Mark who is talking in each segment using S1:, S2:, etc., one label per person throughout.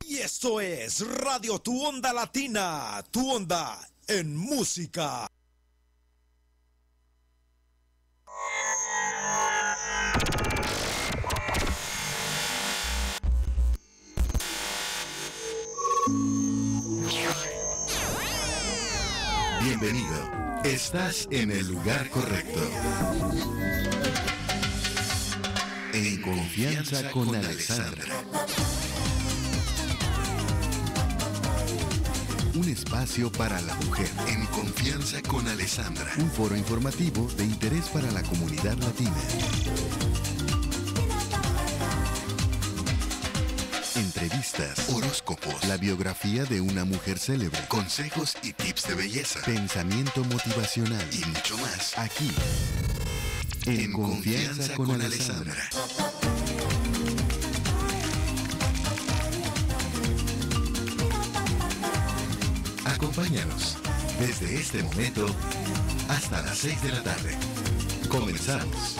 S1: Y esto es Radio Tu Onda Latina, tu onda en música.
S2: Bienvenido. Estás en el lugar correcto. En confianza con Alessandra. Un espacio para la mujer. En confianza con Alessandra. Un foro informativo de interés para la comunidad latina. Entrevistas, horóscopos, la biografía de una mujer célebre, consejos y tips de belleza, pensamiento motivacional y mucho más. Aquí, en Confianza con Alessandra. Acompáñanos desde este momento hasta las 6 de la tarde. Comenzamos.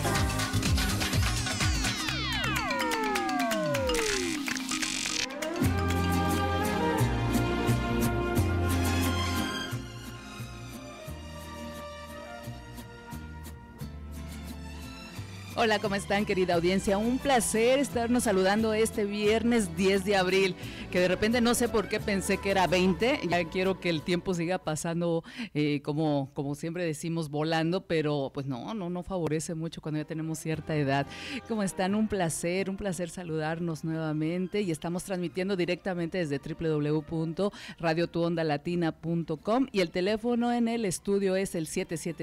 S3: Hola, ¿cómo están, querida audiencia? Un placer estarnos saludando este viernes 10 de abril, que de repente no sé por qué pensé que era 20, ya quiero que el tiempo siga pasando como siempre decimos, volando, pero pues no favorece mucho cuando ya tenemos cierta edad. ¿Cómo están? Un placer saludarnos nuevamente y estamos transmitiendo directamente desde www.radiotuondalatina.com y el teléfono en el estudio es el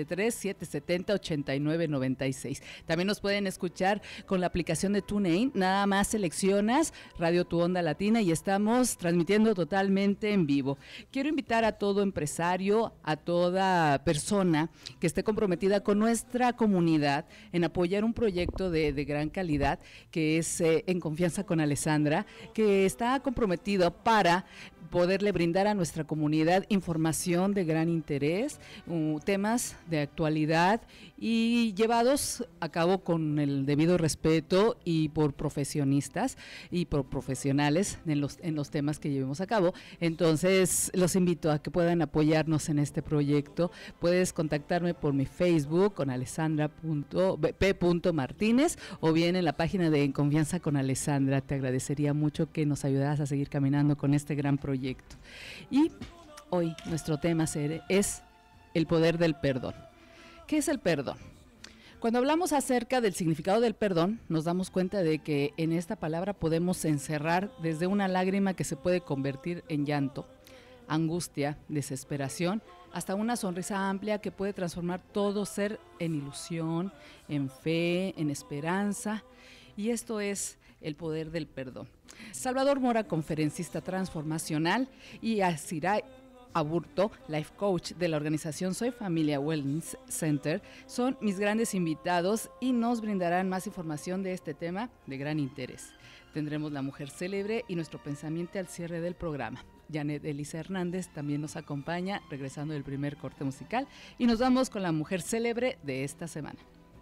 S3: 773-770-8996. También nos pueden escuchar con la aplicación de TuneIn, nada más seleccionas Radio Tu Onda Latina y estamos transmitiendo totalmente en vivo. Quiero invitar a todo empresario, a toda persona que esté comprometida con nuestra comunidad en apoyar un proyecto de gran calidad que es En Confianza con Alessandra, que está comprometido para poderle brindar a nuestra comunidad información de gran interés, temas de actualidad y llevados a cabo con el debido respeto y por profesionistas y por profesionales en los temas que llevemos a cabo. Entonces los invito a que puedan apoyarnos en este proyecto. Puedes contactarme por mi Facebook con alessandra.p.martínez o bien en la página de En Confianza con Alessandra. Te agradecería mucho que nos ayudaras a seguir caminando con este gran proyecto. Y hoy nuestro tema es el poder del perdón. ¿Qué es el perdón? Cuando hablamos acerca del significado del perdón, nos damos cuenta de que en esta palabra podemos encerrar desde una lágrima que se puede convertir en llanto, angustia, desesperación, hasta una sonrisa amplia que puede transformar todo ser en ilusión, en fe, en esperanza. Y esto es el poder del perdón. Salvador Mora, conferencista transformacional, y Asiray Aburto, life coach de la organización Soy Familia Wellness Center, son mis grandes invitados y nos brindarán más información de este tema de gran interés. Tendremos la mujer célebre y nuestro pensamiento al cierre del programa. Janet Elisa Hernández también nos acompaña, regresando del primer corte musical, y nos vamos con la mujer célebre de esta semana.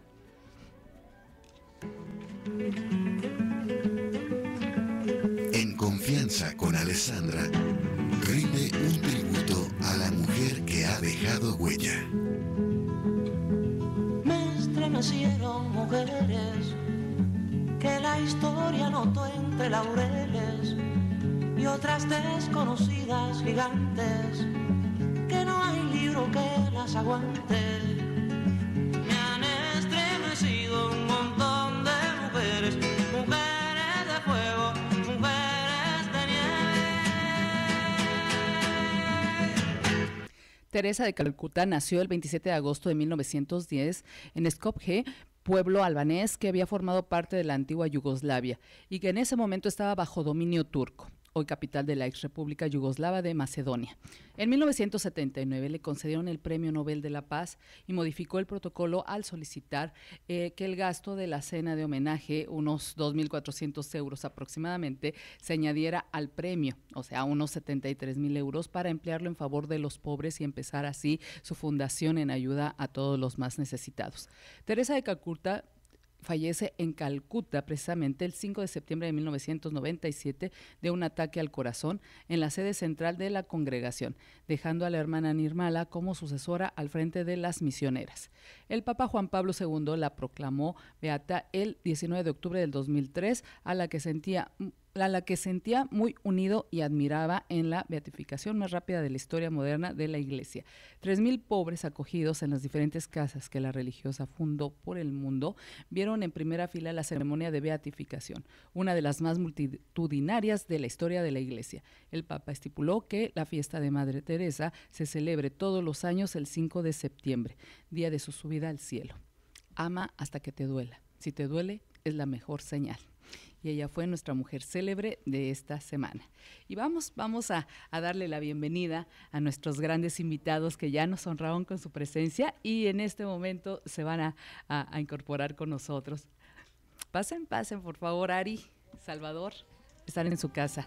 S2: En Confianza con Alessandra, rinde un tributo a la mujer que ha dejado huella.
S4: Me estremecieron mujeres que la historia notó entre laureles y otras desconocidas gigantes que no hay libro que las aguante. Me han estremecido un montón de mujeres, mujeres de fuego, mujeres de nieve.
S3: Teresa de Calcuta nació el 27 de agosto de 1910 en Skopje, pueblo albanés que había formado parte de la antigua Yugoslavia y que en ese momento estaba bajo dominio turco, hoy capital de la ex República Yugoslava de Macedonia. En 1979 le concedieron el Premio Nobel de la Paz y modificó el protocolo al solicitar que el gasto de la cena de homenaje, unos 2.400 euros aproximadamente, se añadiera al premio, o sea, unos 73.000 euros, para emplearlo en favor de los pobres y empezar así su fundación en ayuda a todos los más necesitados. Teresa de Calcuta fallece en Calcuta, precisamente el 5 de septiembre de 1997, de un ataque al corazón en la sede central de la congregación, dejando a la hermana Nirmala como sucesora al frente de las misioneras. El Papa Juan Pablo II la proclamó beata el 19 de octubre del 2003, a la que sentía muy unido y admiraba en la beatificación más rápida de la historia moderna de la Iglesia. 3,000 pobres acogidos en las diferentes casas que la religiosa fundó por el mundo vieron en primera fila la ceremonia de beatificación, una de las más multitudinarias de la historia de la Iglesia. El Papa estipuló que la fiesta de Madre Teresa se celebre todos los años el 5 de septiembre, día de su subida al cielo. Ama hasta que te duela. Si te duele, es la mejor señal. Y ella fue nuestra mujer célebre de esta semana. Y vamos a darle la bienvenida a nuestros grandes invitados que ya nos honraron con su presencia y en este momento se van a incorporar con nosotros. Pasen, por favor, Ari, Salvador, están en su casa.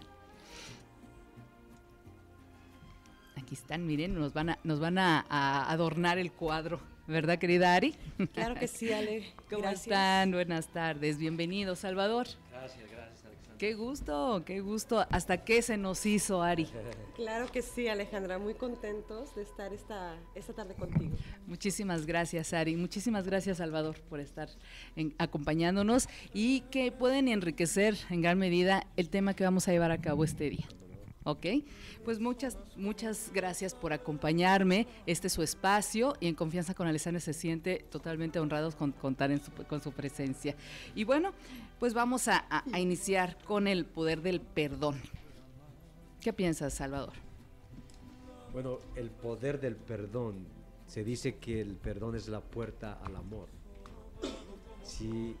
S3: Aquí están, miren, nos van a adornar el cuadro, ¿verdad, querida Ari?
S5: Claro que sí, Ale.
S3: ¿Cómo
S5: Gracias.
S3: están? Buenas tardes, bienvenido, Salvador.
S6: Gracias, Alexandra.
S3: Qué gusto. ¿Hasta qué se nos hizo, Ari?
S5: Claro que sí, Alejandra, muy contentos de estar esta tarde contigo.
S3: Muchísimas gracias, Ari. Muchísimas gracias, Salvador, por estar acompañándonos y que pueden enriquecer en gran medida el tema que vamos a llevar a cabo este día. ¿Ok? Pues muchas gracias por acompañarme. Este es su espacio y en Confianza con Alessandra se siente totalmente honrados con contar con su presencia. Y bueno, pues vamos a iniciar con el poder del perdón. ¿Qué piensas, Salvador?
S6: Bueno, el poder del perdón. Se dice que el perdón es la puerta al amor. Sí,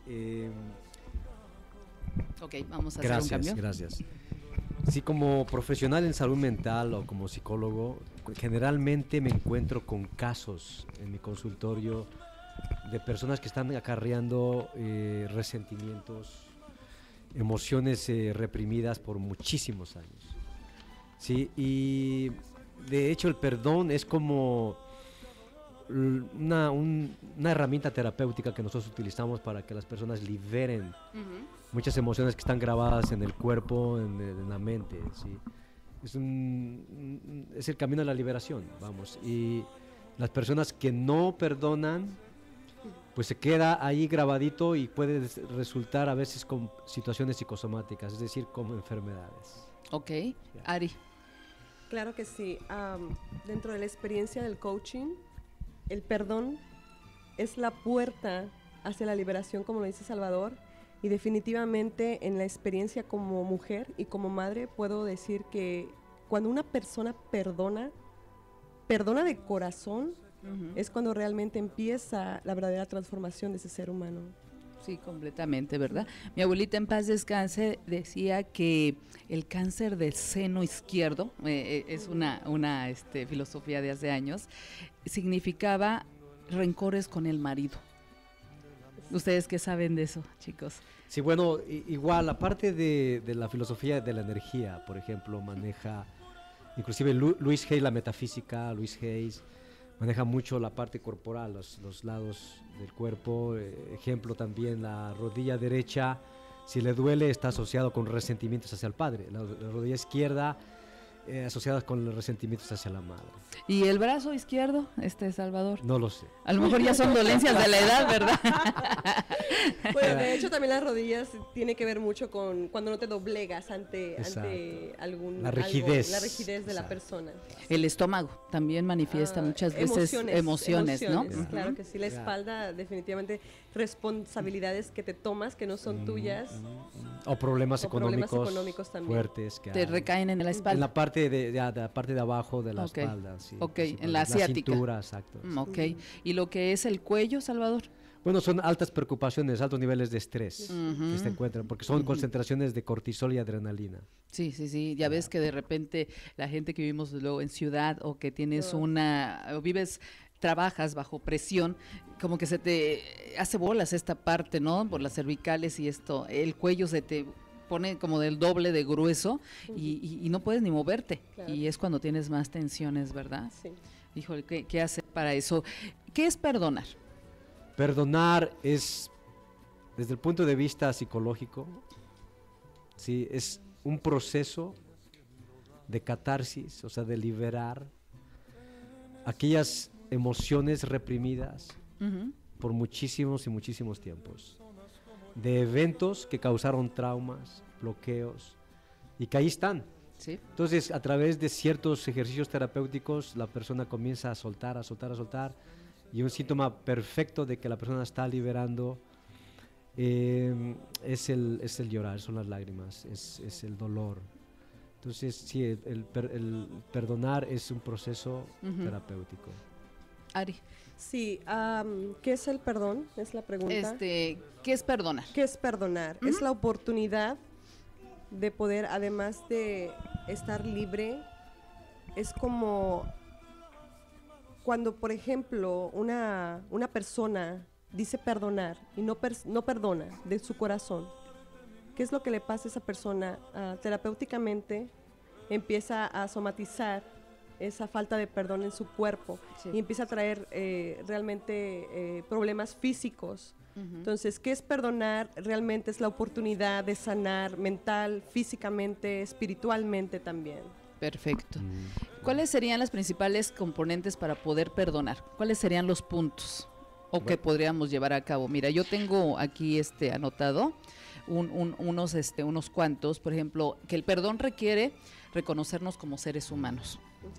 S3: Ok, vamos a hacer un cambio.
S6: Gracias. Sí, como profesional en salud mental o como psicólogo, generalmente me encuentro con casos en mi consultorio de personas que están acarreando resentimientos, emociones reprimidas por muchísimos años. Sí, y de hecho el perdón es como una herramienta terapéutica que nosotros utilizamos para que las personas liberen muchas emociones que están grabadas en el cuerpo, en la mente, ¿sí? Es el camino de la liberación, vamos. Y las personas que no perdonan, pues se queda ahí grabadito y puede resultar a veces con situaciones psicosomáticas, es decir, como enfermedades.
S3: Ok, Ari.
S5: Claro que sí. Dentro de la experiencia del coaching, el perdón es la puerta hacia la liberación, como lo dice Salvador. Y definitivamente en la experiencia como mujer y como madre puedo decir que cuando una persona perdona de corazón, es cuando realmente empieza la verdadera transformación de ese ser humano.
S3: Sí, completamente, ¿verdad? Mi abuelita en paz descanse decía que el cáncer del seno izquierdo, es una filosofía de hace años, significaba rencores con el marido. ¿Ustedes qué saben de eso, chicos?
S6: Sí, bueno, igual, aparte de la filosofía de la energía, por ejemplo, maneja, inclusive Luis Hay, la metafísica, Luis Hayes, maneja mucho la parte corporal, los lados del cuerpo. Ejemplo también, la rodilla derecha, si le duele, está asociado con resentimientos hacia el padre. La rodilla izquierda, asociadas con los resentimientos hacia la madre.
S3: ¿Y el brazo izquierdo, Salvador?
S6: No lo sé.
S3: A lo mejor ya son dolencias de la edad, ¿verdad?
S5: Bueno, de hecho también las rodillas tiene que ver mucho con cuando no te doblegas ante
S6: la rigidez.
S5: La rigidez de la persona.
S3: El estómago también manifiesta muchas veces emociones, ¿no?
S5: Claro que sí, la espalda definitivamente responsabilidades que te tomas que no son tuyas.
S6: O problemas económicos
S5: también.
S6: Fuertes que
S3: te recaen en la espalda.
S6: En la parte de abajo de la espalda, sí.
S3: Ok, en la asiática.
S6: La cintura, exacto.
S3: Ok, ¿y lo que es el cuello, Salvador?
S6: Bueno, son altas preocupaciones, altos niveles de estrés que se encuentran, porque son concentraciones de cortisol y adrenalina.
S3: Sí, ya ves que de repente la gente que vivimos luego en ciudad o que tienes trabajas bajo presión, como que se te hace bolas esta parte, ¿no? Por las cervicales y esto, el cuello se te pone como del doble de grueso y no puedes ni moverte. Claro. Y es cuando tienes más tensiones, ¿verdad? Sí. Híjole, ¿qué hacer para eso? ¿Qué es perdonar?
S6: Perdonar es desde el punto de vista psicológico, sí, es un proceso de catarsis, o sea, de liberar aquellas emociones reprimidas por muchísimos y muchísimos tiempos, de eventos que causaron traumas, bloqueos, y que ahí están.
S3: Sí.
S6: Entonces, a través de ciertos ejercicios terapéuticos, la persona comienza a soltar, a soltar, a soltar, y un síntoma perfecto de que la persona está liberando es el llorar, son las lágrimas, es el dolor. Entonces, sí, el perdonar es un proceso terapéutico.
S3: Ari,
S5: Sí, ¿qué es el perdón? Es la pregunta.
S3: ¿qué es perdonar?
S5: ¿Qué es perdonar? Es la oportunidad de poder, además de estar libre, es como cuando, por ejemplo, una persona dice perdonar y no perdona de su corazón. ¿Qué es lo que le pasa a esa persona? Terapéuticamente empieza a somatizar esa falta de perdón en su cuerpo y empieza a traer realmente problemas físicos. Entonces, ¿qué es perdonar? Realmente es la oportunidad de sanar mental, físicamente, espiritualmente también.
S3: Perfecto. ¿Cuáles serían las principales componentes para poder perdonar? ¿Cuáles serían los puntos o que podríamos llevar a cabo? Mira, yo tengo aquí anotado unos cuantos. Por ejemplo, que el perdón requiere reconocernos como seres humanos,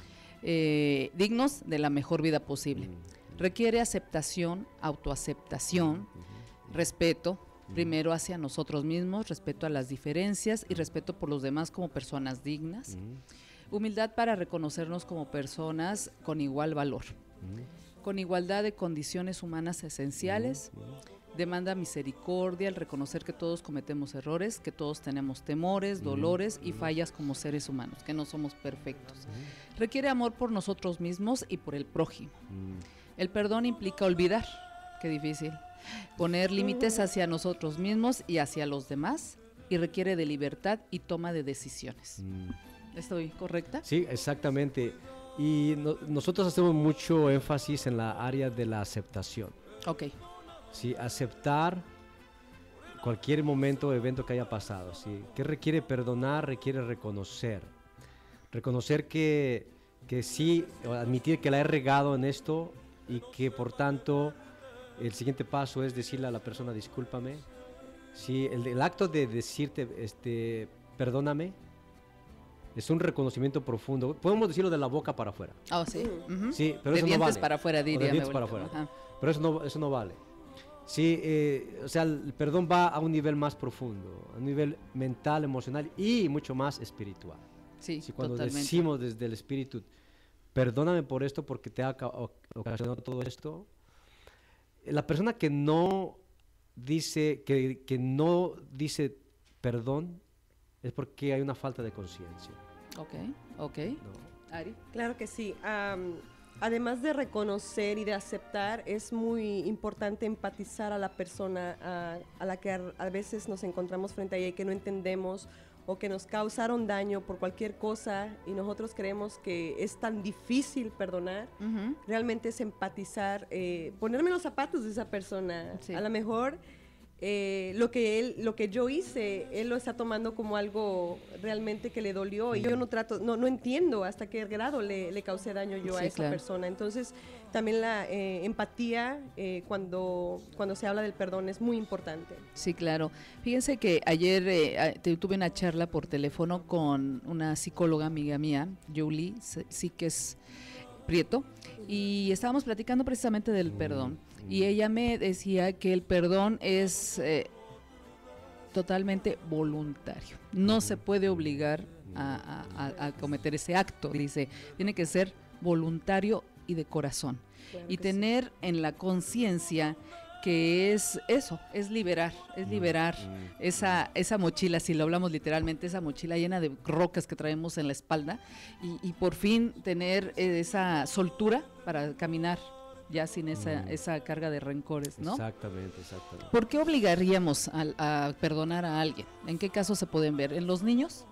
S3: dignos de la mejor vida posible. Requiere aceptación, autoaceptación, respeto, primero hacia nosotros mismos, respeto a las diferencias y respeto por los demás como personas dignas. Humildad para reconocernos como personas con igual valor, con igualdad de condiciones humanas esenciales. Demanda misericordia, el reconocer que todos cometemos errores, que todos tenemos temores, dolores y fallas como seres humanos, que no somos perfectos. Requiere amor por nosotros mismos y por el prójimo. El perdón implica olvidar, qué difícil, poner límites hacia nosotros mismos y hacia los demás, y requiere de libertad y toma de decisiones. ¿Estoy correcta?
S6: Sí, exactamente. Y nosotros hacemos mucho énfasis en la área de la aceptación.
S3: Ok.
S6: Sí, aceptar cualquier momento o evento que haya pasado. ¿Sí? ¿Qué requiere perdonar? Requiere reconocer. Reconocer que sí, admitir que la he regado en esto y que por tanto el siguiente paso es decirle a la persona discúlpame. Sí, el acto de decirte perdóname es un reconocimiento profundo. Podemos decirlo de la boca para afuera.
S3: Oh, sí.
S6: Sí, pero
S3: de
S6: eso
S3: dientes
S6: no vale.
S3: para afuera, diría.
S6: De dientes para afuera. Pero eso no vale. Sí, o sea, el perdón va a un nivel más profundo, a un nivel mental, emocional y mucho más espiritual.
S3: Sí,
S6: Cuando
S3: totalmente.
S6: decimos desde el espíritu, perdóname por esto porque te ha ocasionado todo esto, la persona que no dice, que no dice perdón es porque hay una falta de conciencia.
S3: Ok.
S6: ¿No?
S3: Ari.
S5: Claro que sí. Además de reconocer y de aceptar, es muy importante empatizar a la persona a la que a veces nos encontramos frente a ella y que no entendemos o que nos causaron daño por cualquier cosa y nosotros creemos que es tan difícil perdonar. Realmente es empatizar, ponerme en los zapatos de esa persona.
S3: Sí.
S5: A lo mejor lo que yo hice, él lo está tomando como algo realmente que le dolió y yo no entiendo hasta qué grado le causé daño yo a esa persona. Entonces también la empatía cuando se habla del perdón es muy importante.
S3: Sí, claro. Fíjense que ayer tuve una charla por teléfono con una psicóloga amiga mía, Julie Síquez Prieto, y estábamos platicando precisamente del perdón. Y ella me decía que el perdón es totalmente voluntario. No se puede obligar a cometer ese acto. Dice, tiene que ser voluntario y de corazón. Claro y tener en la conciencia que es eso, es liberar esa mochila, si lo hablamos literalmente, esa mochila llena de rocas que traemos en la espalda y por fin tener esa soltura para caminar ya sin esa carga de rencores, ¿no?
S6: Exactamente.
S3: ¿Por qué obligaríamos a perdonar a alguien? ¿En qué casos se pueden ver? ¿En los niños?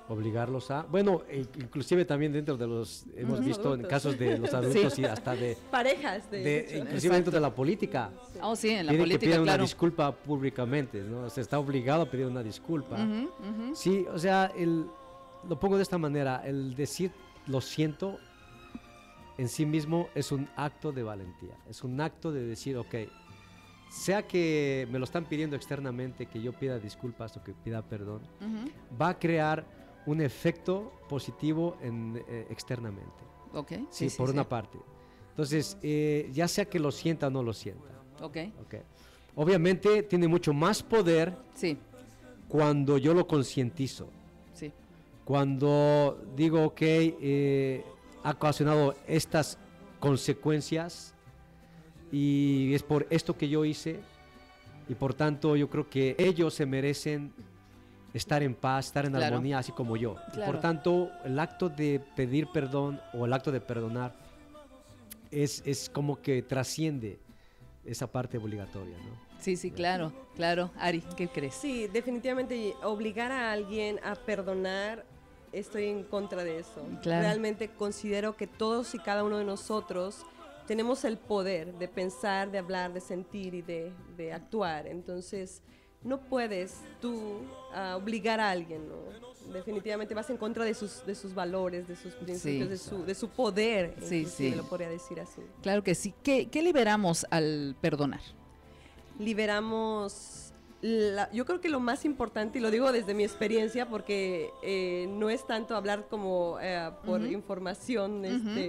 S6: obligarlos a, bueno, inclusive también dentro de los, hemos visto en
S5: adultos.
S6: casos de los adultos y hasta de
S5: Parejas, de hecho.
S6: inclusive dentro de la política.
S3: Oh, sí, en la
S6: Tienen que
S3: política,
S6: pedir una
S3: claro.
S6: disculpa públicamente, ¿no? Se está obligado a pedir una disculpa.
S3: Ujú, ujú.
S6: Sí, o sea, lo pongo de esta manera, el decir lo siento en sí mismo es un acto de valentía, es un acto de decir, ok, sea que me lo están pidiendo externamente, que yo pida disculpas o que pida perdón,
S3: Ujú.
S6: va a crear un efecto positivo externamente.
S3: Ok.
S6: Sí, por una parte. Entonces, ya sea que lo sienta o no lo sienta.
S3: Ok.
S6: Ok. Obviamente tiene mucho más poder
S3: Sí,
S6: cuando yo lo concientizo.
S3: sí.
S6: Cuando digo, ok, ha ocasionado estas consecuencias y es por esto que yo hice y por tanto yo creo que ellos se merecen estar en paz, estar en
S3: Claro.
S6: armonía, así como yo. Y
S3: Claro.
S6: por tanto, el acto de pedir perdón o el acto de perdonar es como que trasciende esa parte obligatoria, ¿no?
S3: Sí, sí, claro, claro. Ari, ¿qué crees?
S5: Sí, definitivamente obligar a alguien a perdonar, estoy en contra de eso.
S3: Claro.
S5: Realmente considero que todos y cada uno de nosotros tenemos el poder de pensar, de hablar, de sentir y de actuar. Entonces, no puedes tú obligar a alguien, ¿no? Definitivamente vas en contra de sus valores, de sus principios,
S3: Sí.
S5: de su poder,
S3: Sí,
S5: inclusive,
S3: sí.
S5: lo podría decir así.
S3: Claro que sí. ¿Qué liberamos al perdonar?
S5: Liberamos, yo creo que lo más importante, y lo digo desde mi experiencia, porque no es tanto hablar como por
S3: Ujú.
S5: información,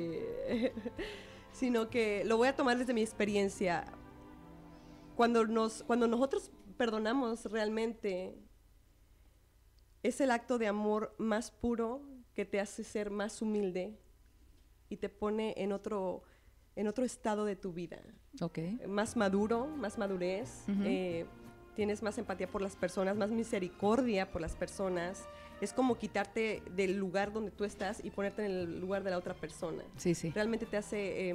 S5: sino que lo voy a tomar desde mi experiencia. Cuando nosotros perdonamos realmente, es el acto de amor más puro que te hace ser más humilde y te pone en otro estado de tu vida.
S3: Ok.
S5: Más maduro, más madurez,
S3: Ujú.
S5: tienes más empatía por las personas, más misericordia por las personas. Es como quitarte del lugar donde tú estás y ponerte en el lugar de la otra persona.
S3: Sí, sí.
S5: Realmente te hace,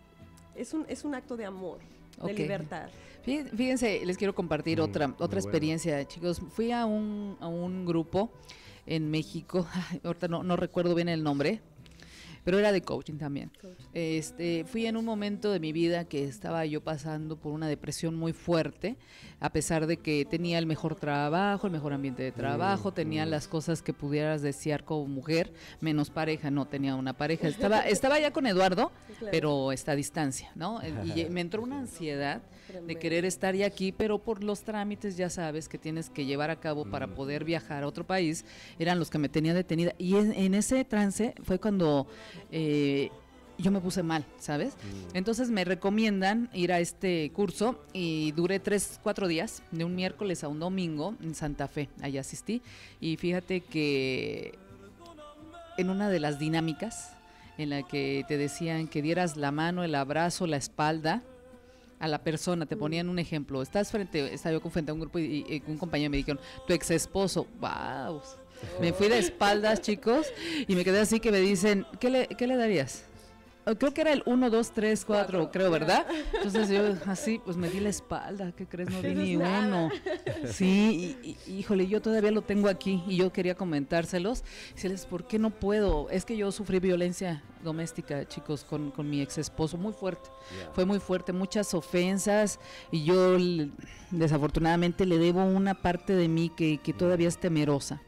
S5: es un acto de amor, de
S3: Ok.
S5: libertad.
S3: Fíjense, les quiero compartir
S6: Muy
S3: otra
S6: bueno.
S3: experiencia, chicos. Fui a un grupo en México, ahorita no recuerdo bien el nombre, pero era de coaching también. Fui en un momento de mi vida que estaba yo pasando por una depresión muy fuerte, a pesar de que tenía el mejor trabajo, el mejor ambiente de trabajo, tenía las cosas que pudieras desear como mujer, menos pareja, no tenía una pareja. Estaba ya con Eduardo,
S5: Sí, claro.
S3: pero está a distancia, ¿no? Y me entró una ansiedad de querer estar ya aquí, pero por los trámites, ya sabes, que tienes que llevar a cabo para poder viajar a otro país, eran los que me tenían detenida. Y en ese trance fue cuando yo me puse mal, ¿sabes? Entonces me recomiendan ir a este curso y duré 3-4 días, de un miércoles a un domingo en Santa Fe, allá asistí. Y fíjate que en una de las dinámicas en la que te decían que dieras la mano, el abrazo, la espalda a la persona, te ponían un ejemplo, estaba yo frente a un grupo y un compañero me dijeron, tu ex esposo, wow, me fui de espaldas, chicos, y me quedé así que me dicen, ¿qué le darías? Creo que era el 1, 2, 3, 4, creo, ¿verdad? Entonces yo así, pues me di la espalda, ¿qué crees? No di
S5: Eso es
S3: ni
S5: nada.
S3: uno. Sí, híjole, yo todavía lo tengo aquí y yo quería comentárselos. Decirles, ¿por qué no puedo? Es que yo sufrí violencia doméstica, chicos, con mi ex esposo, muy fuerte. Fue muy fuerte, muchas ofensas y yo desafortunadamente le debo una parte de mí que todavía es temerosa.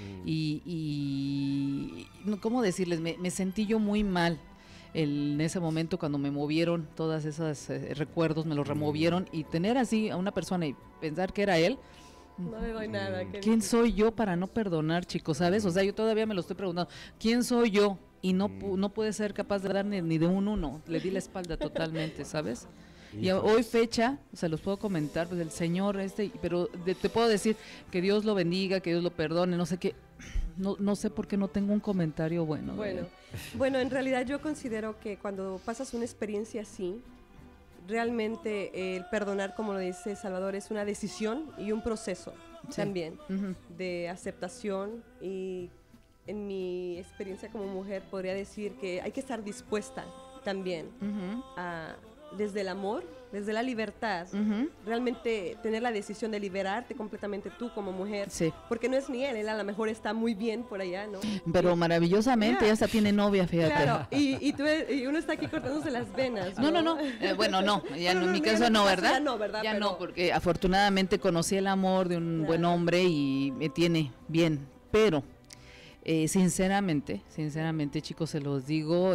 S3: Y no, ¿cómo decirles? Me sentí yo muy mal. En ese momento cuando me movieron todas esas recuerdos, me los removieron y tener así a una persona y pensar que era él,
S5: No le doy nada.
S3: ¿quién soy yo para no perdonar, chicos? ¿Sabes? O sea, yo todavía me lo estoy preguntando, ¿quién soy yo? Y no puede ser capaz de dar ni de un 1, le di la espalda totalmente, ¿sabes? Y hoy fecha, se los puedo comentar, pues el Señor pero te puedo decir que Dios lo bendiga, que Dios lo perdone, no sé qué, no sé por qué no tengo un comentario bueno.
S5: Bueno, en realidad yo considero que cuando pasas una experiencia así, realmente el perdonar, como lo dice Salvador, es una decisión y un proceso
S3: Sí.
S5: también
S3: Ujú.
S5: de aceptación, y en mi experiencia como mujer podría decir que hay que estar dispuesta también
S3: Ujú.
S5: a desde el amor, desde la libertad, realmente tener la decisión de liberarte completamente tú como mujer,
S3: Sí.
S5: porque no es ni él a lo mejor está muy bien por allá, ¿no?
S3: Pero maravillosamente, ya hasta tiene novia, fíjate.
S5: Claro, y uno está aquí cortándose las venas, ¿no?
S3: No. Bueno, no, ya no, en mi
S5: en
S3: caso
S5: tu
S3: no,
S5: caso
S3: ¿verdad?
S5: ya no, ¿verdad?
S3: Ya
S5: Pero-
S3: no, porque afortunadamente conocí el amor de un buen hombre y me tiene bien, pero sinceramente, chicos, se los digo,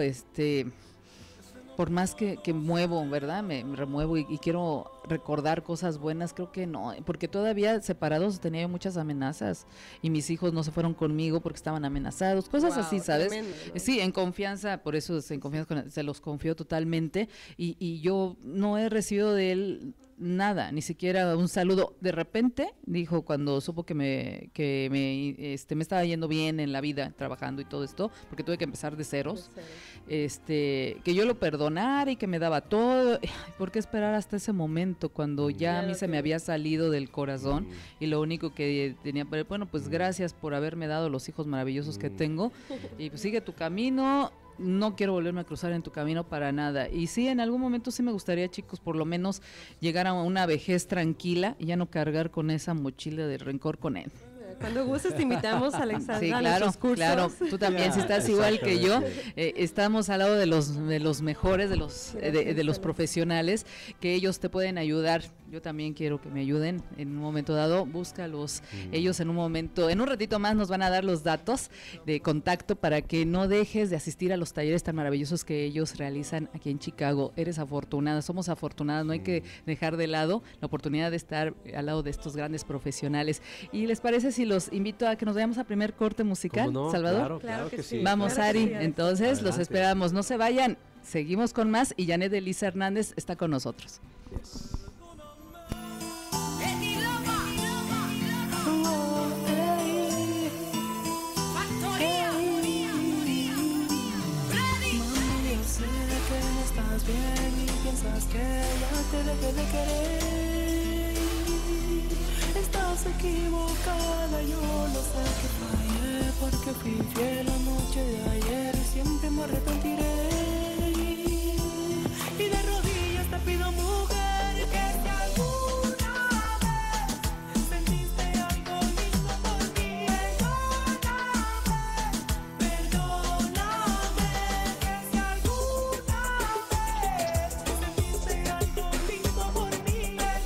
S3: por más que muevo, ¿verdad? Me remuevo y quiero recordar cosas buenas, creo que no, porque todavía separados tenía yo muchas amenazas y mis hijos no se fueron conmigo porque estaban amenazados, cosas
S5: Wow,
S3: así, ¿sabes?
S5: tremendo, ¿no?
S3: Sí, en confianza, por eso en confianza se los confío totalmente y yo no he recibido de él nada, ni siquiera un saludo. De repente dijo cuando supo que me estaba yendo bien en la vida, trabajando y todo esto, porque tuve que empezar de ceros, que yo lo perdonara y que me daba todo. ¿Por qué esperar hasta ese momento cuando ya a mí se me había salido del corazón y lo único que tenía, bueno, pues gracias por haberme dado los hijos maravillosos que tengo y pues sigue tu camino. No quiero volverme a cruzar en tu camino para nada. Y sí, en algún momento sí me gustaría, chicos, por lo menos llegar a una vejez tranquila y ya no cargar con esa mochila de rencor con él.
S5: Cuando gustes te invitamos, Alexandra,
S3: Sí,
S5: a
S3: claro,
S5: nuestros cursos.
S3: claro. Tú también, si estás igual que yo,
S6: Exactamente.
S3: estamos al lado de los mejores, de los profesionales, que ellos te pueden ayudar. Yo también quiero que me ayuden en un momento dado. Búscalos. Ellos en un ratito más nos van a dar los datos de contacto para que no dejes de asistir a los talleres tan maravillosos que ellos realizan aquí en Chicago. Eres afortunada, somos afortunadas, no hay que dejar de lado la oportunidad de estar al lado de estos grandes profesionales. ¿Y les parece si los invito a que nos vayamos a primer corte musical,
S6: ¿Cómo no?
S3: Salvador?
S6: Claro que sí.
S3: Vamos,
S5: Claro que
S3: Ari,
S5: sí, Alex.
S3: entonces los
S6: Adelante.
S3: esperamos, no se vayan, seguimos con más y Janet Elisa Hernández está con nosotros.
S6: Yes.
S7: Mami, yo sé que no estás bien y piensas que ya te dejé de querer. Estás equivocada, yo lo sé que fallé porque fui fiel la noche de ayer y siempre me arrepentiré. Y de rodillas te pido, mujer, que si alguna vez sentiste algo lindo por mí, perdóname, que si alguna vez sentiste algo lindo por mí,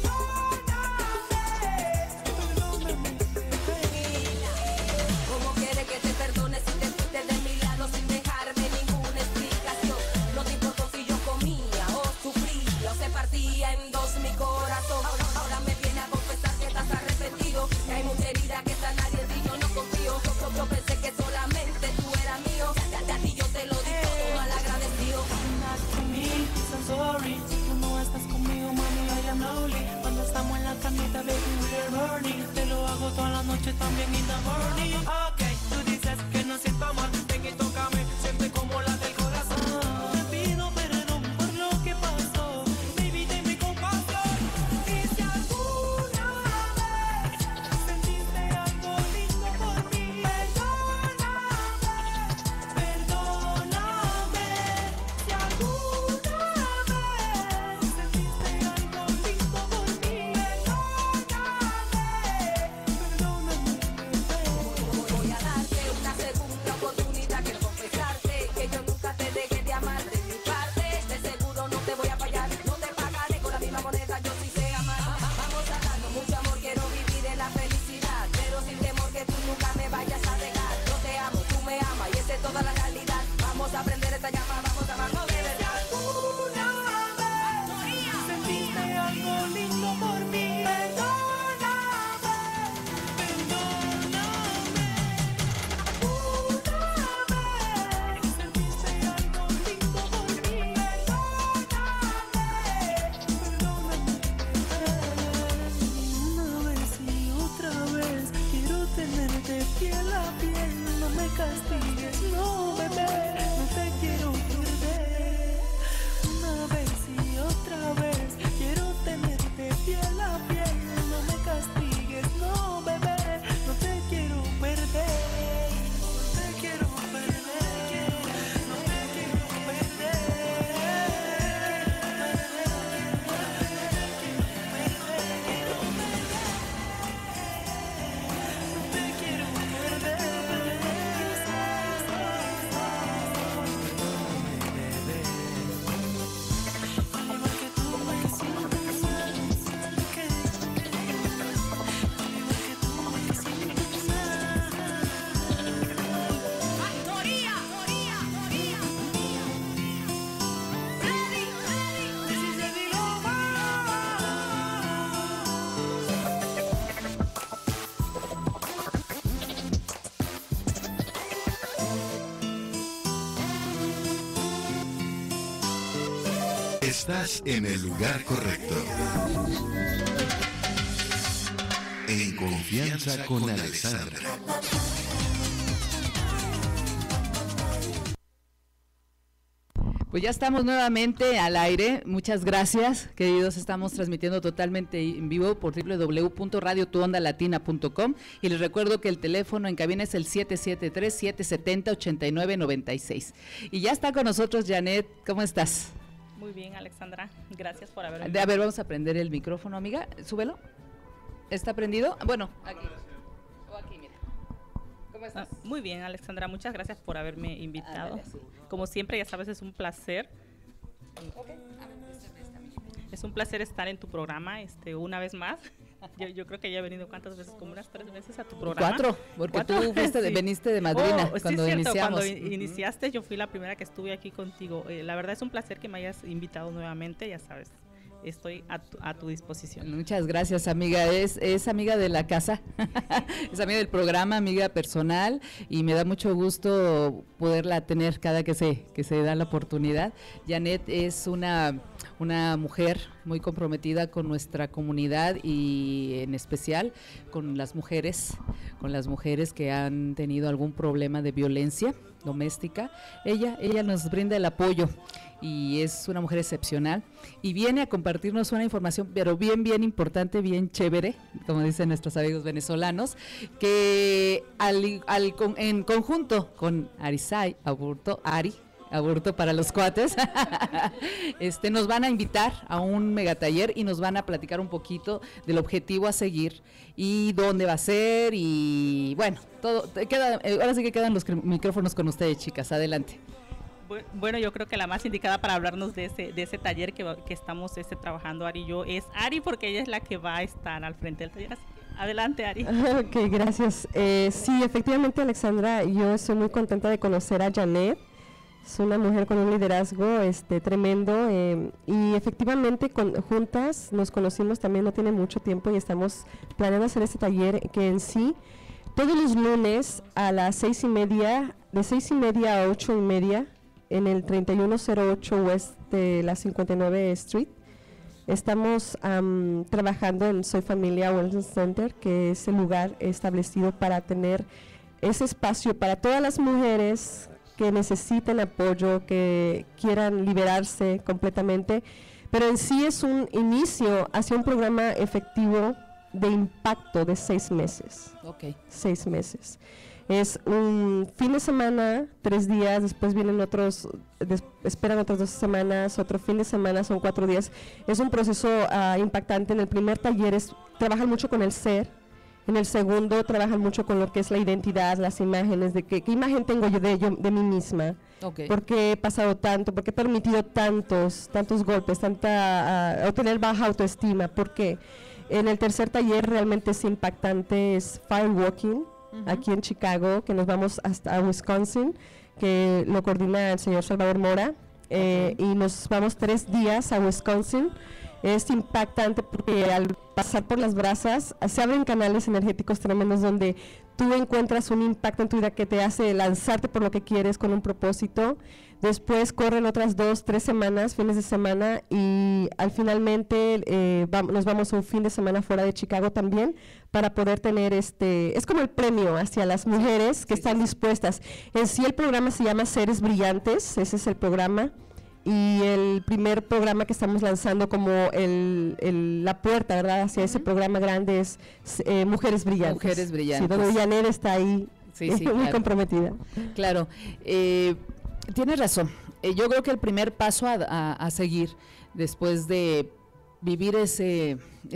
S8: ¿Cómo quieres que te perdone si te fuiste de mi lado sin dejarme ninguna explicación? No te importó si yo comía o sufría o se partía en dos mi corazón. Ahora me viene a confesar que estás arrepentido, que hay mucha herida que sanar y en ti yo no confío. Yo pensé que solamente tú eras mío, a ti yo te lo digo todo mal agradecido.
S7: not to me, I'm sorry. Tú no estás conmigo, mami, I am lonely. Cuando estamos en la camita, baby, we're burning. Te lo hago toda la noche también in the morning. Ok, tú dices que no siento mal, ven y tócame, siente como la del corazón. Te pido perdón por lo que pasó, baby, dame compasión. Y si alguna vez sentiste algo lindo por mí, perdóname. Si alguna vez sentiste algo lindo por mí,
S8: Voy a darte una segunda oportunidad, quiero confesarte que yo nunca te dejé de amar de mi parte. De seguro no te voy a fallar, no te pagaré con la misma moneda, yo sí sé amar. Vamos a darnos mucho amor, quiero vivir en la felicidad, pero sin temor que tú nunca me vayas a dejar. Yo te amo, tú me amas y esa es toda la realidad. Vamos a prender esta llama, vamos a amarnos de verdad.
S7: sentiste algo lindo por mí, sentiste algo lindo por mí, una vez y otra vez quiero tenerte piel a piel, no me castigues, no bebé, no te quiero perder. Una vez y otra vez quiero tenerte piel a piel, no me castigues, no bebé, no te quiero perder, no te quiero perder, no te quiero perder.
S2: Estás en el lugar correcto. En confianza con Alessandra.
S3: Pues ya estamos nuevamente al aire. Muchas gracias, queridos. Estamos transmitiendo totalmente en vivo por www.radiotuondalatina.com y les recuerdo que el teléfono en cabina es el 773-770-8996. Y ya está con nosotros Janet. ¿Cómo estás?
S9: Muy bien, Alexandra. Gracias por haberme.
S3: A ver, vamos a prender el micrófono, amiga. Súbelo. ¿Está prendido? Bueno, aquí. O aquí, mira. ¿Cómo estás?
S9: Muy bien, Alexandra. Muchas gracias por haberme invitado.
S3: Ándale, sí.
S9: Como siempre, ya sabes, es un placer.
S3: Okay.
S9: Es un placer estar en tu programa una vez más. Yo creo que ya he venido, ¿cuántas veces? Como unas 3 veces a tu programa.
S3: 4, porque
S9: 4,
S3: tú fuiste
S9: sí.
S3: veniste de madrina cuando
S9: cierto,
S3: iniciamos.
S9: Cuando iniciaste, yo fui la primera que estuve aquí contigo. La verdad es un placer que me hayas invitado nuevamente, ya sabes. Estoy a tu disposición.
S3: Muchas gracias, amiga. Es amiga de la casa, es amiga del programa, amiga personal, y me da mucho gusto poderla tener cada que se da la oportunidad. Janet es una mujer muy comprometida con nuestra comunidad y en especial con las mujeres que han tenido algún problema de violencia doméstica. Ella nos brinda el apoyo y es una mujer excepcional y viene a compartirnos una información pero bien importante, bien chévere, como dicen nuestros amigos venezolanos, que en conjunto con Arisay Aburto para los cuates, nos van a invitar a un megataller y nos van a platicar un poquito del objetivo a seguir y dónde va a ser y bueno, todo ahora sí que quedan los micrófonos con ustedes, chicas, adelante.
S9: Bueno, yo creo que la más indicada para hablarnos de ese taller que estamos trabajando Ari y yo es Ari, porque ella es la que va a estar al frente del taller. Así que adelante, Ari.
S5: Ok, gracias. Sí, efectivamente, Alexandra, yo estoy muy contenta de conocer a Janet. Es una mujer con un liderazgo tremendo y efectivamente juntas nos conocimos también no tiene mucho tiempo y estamos planeando hacer este taller que en sí todos los lunes a las 6:30, de 6:30 a 8:30 en el 3108 West de la 59 Street. Estamos trabajando en Soy Familia Wellness Center, que es el lugar establecido para tener ese espacio para todas las mujeres que necesiten apoyo, que quieran liberarse completamente, pero en sí es un inicio hacia un programa efectivo de impacto de 6 meses.
S3: Ok.
S5: 6 meses. Es un fin de semana, 3 días, después vienen esperan otras 2 semanas, otro fin de semana, son 4 días. Es un proceso impactante. En el primer taller trabajan mucho con el ser. En el segundo trabajan mucho con lo que es la identidad, las imágenes, de qué imagen tengo yo de mí misma,
S3: Okay.
S5: por qué he pasado tanto, por qué he permitido tantos golpes, o tener baja autoestima, porque en el tercer taller realmente es impactante, es firewalking, aquí en Chicago, que nos vamos hasta Wisconsin, que lo coordina el señor Salvador Mora, y nos vamos 3 días a Wisconsin. Es impactante porque al pasar por las brasas se abren canales energéticos tremendos donde tú encuentras un impacto en tu vida que te hace lanzarte por lo que quieres con un propósito. Después corren otras 2-3 semanas, fines de semana, y al finalmente nos vamos un fin de semana fuera de Chicago también para poder tener es como el premio hacia las mujeres que están dispuestas. En sí el programa se llama Seres Brillantes, ese es el programa. Y el primer programa que estamos lanzando como la puerta, ¿verdad?, hacia ese programa grande es Mujeres Brillantes.
S3: Mujeres Brillantes.
S5: Sí, donde Janet está ahí
S3: Sí,
S5: muy
S3: claro.
S5: comprometida.
S3: Claro, tienes razón. Yo creo que el primer paso a seguir después de vivir ese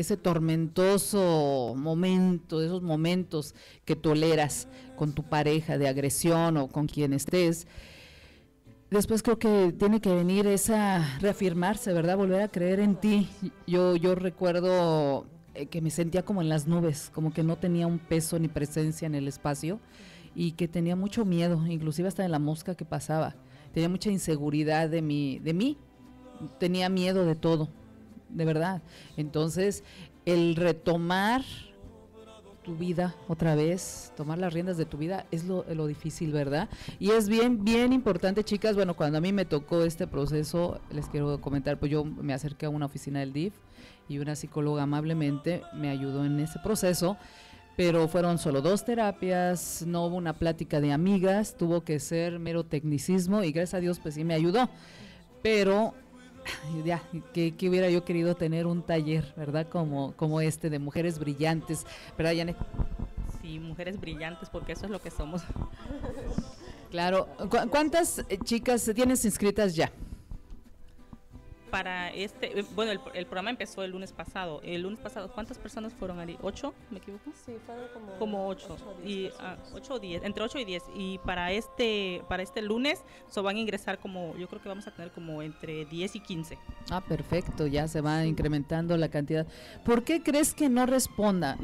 S3: tormentoso momento, esos momentos que toleras con tu pareja de agresión o con quien estés, después creo que tiene que venir esa reafirmarse, ¿verdad? Volver a creer en ti. Yo recuerdo que me sentía como en las nubes, como que no tenía un peso ni presencia en el espacio y que tenía mucho miedo, inclusive hasta de la mosca que pasaba. Tenía mucha inseguridad de mí, tenía miedo de todo, de verdad. Entonces, el retomar tu vida otra vez, tomar las riendas de tu vida es lo difícil, ¿verdad? Y es bien importante, chicas. Bueno, cuando a mí me tocó este proceso, les quiero comentar, pues yo me acerqué a una oficina del DIF y una psicóloga amablemente me ayudó en ese proceso, pero fueron solo 2 terapias, no hubo una plática de amigas, tuvo que ser mero tecnicismo y gracias a Dios pues sí me ayudó, pero ya, que hubiera yo querido tener un taller, ¿verdad? Como este de mujeres brillantes, ¿verdad, Janet?
S9: Sí, mujeres brillantes, porque eso es lo que somos.
S3: Claro. ¿Cuántas chicas tienes inscritas ya?
S9: Para bueno, el programa empezó el lunes pasado. El lunes pasado, ¿cuántas personas fueron, Ari? ¿8? ¿Me equivoco?
S5: Sí, fueron
S9: como 8. 8 o 10, entre 8 y 10. Y para este lunes van a ingresar yo creo que vamos a tener como entre 10 y 15.
S3: Ah, perfecto, ya se va incrementando la cantidad. ¿Por qué crees que no responda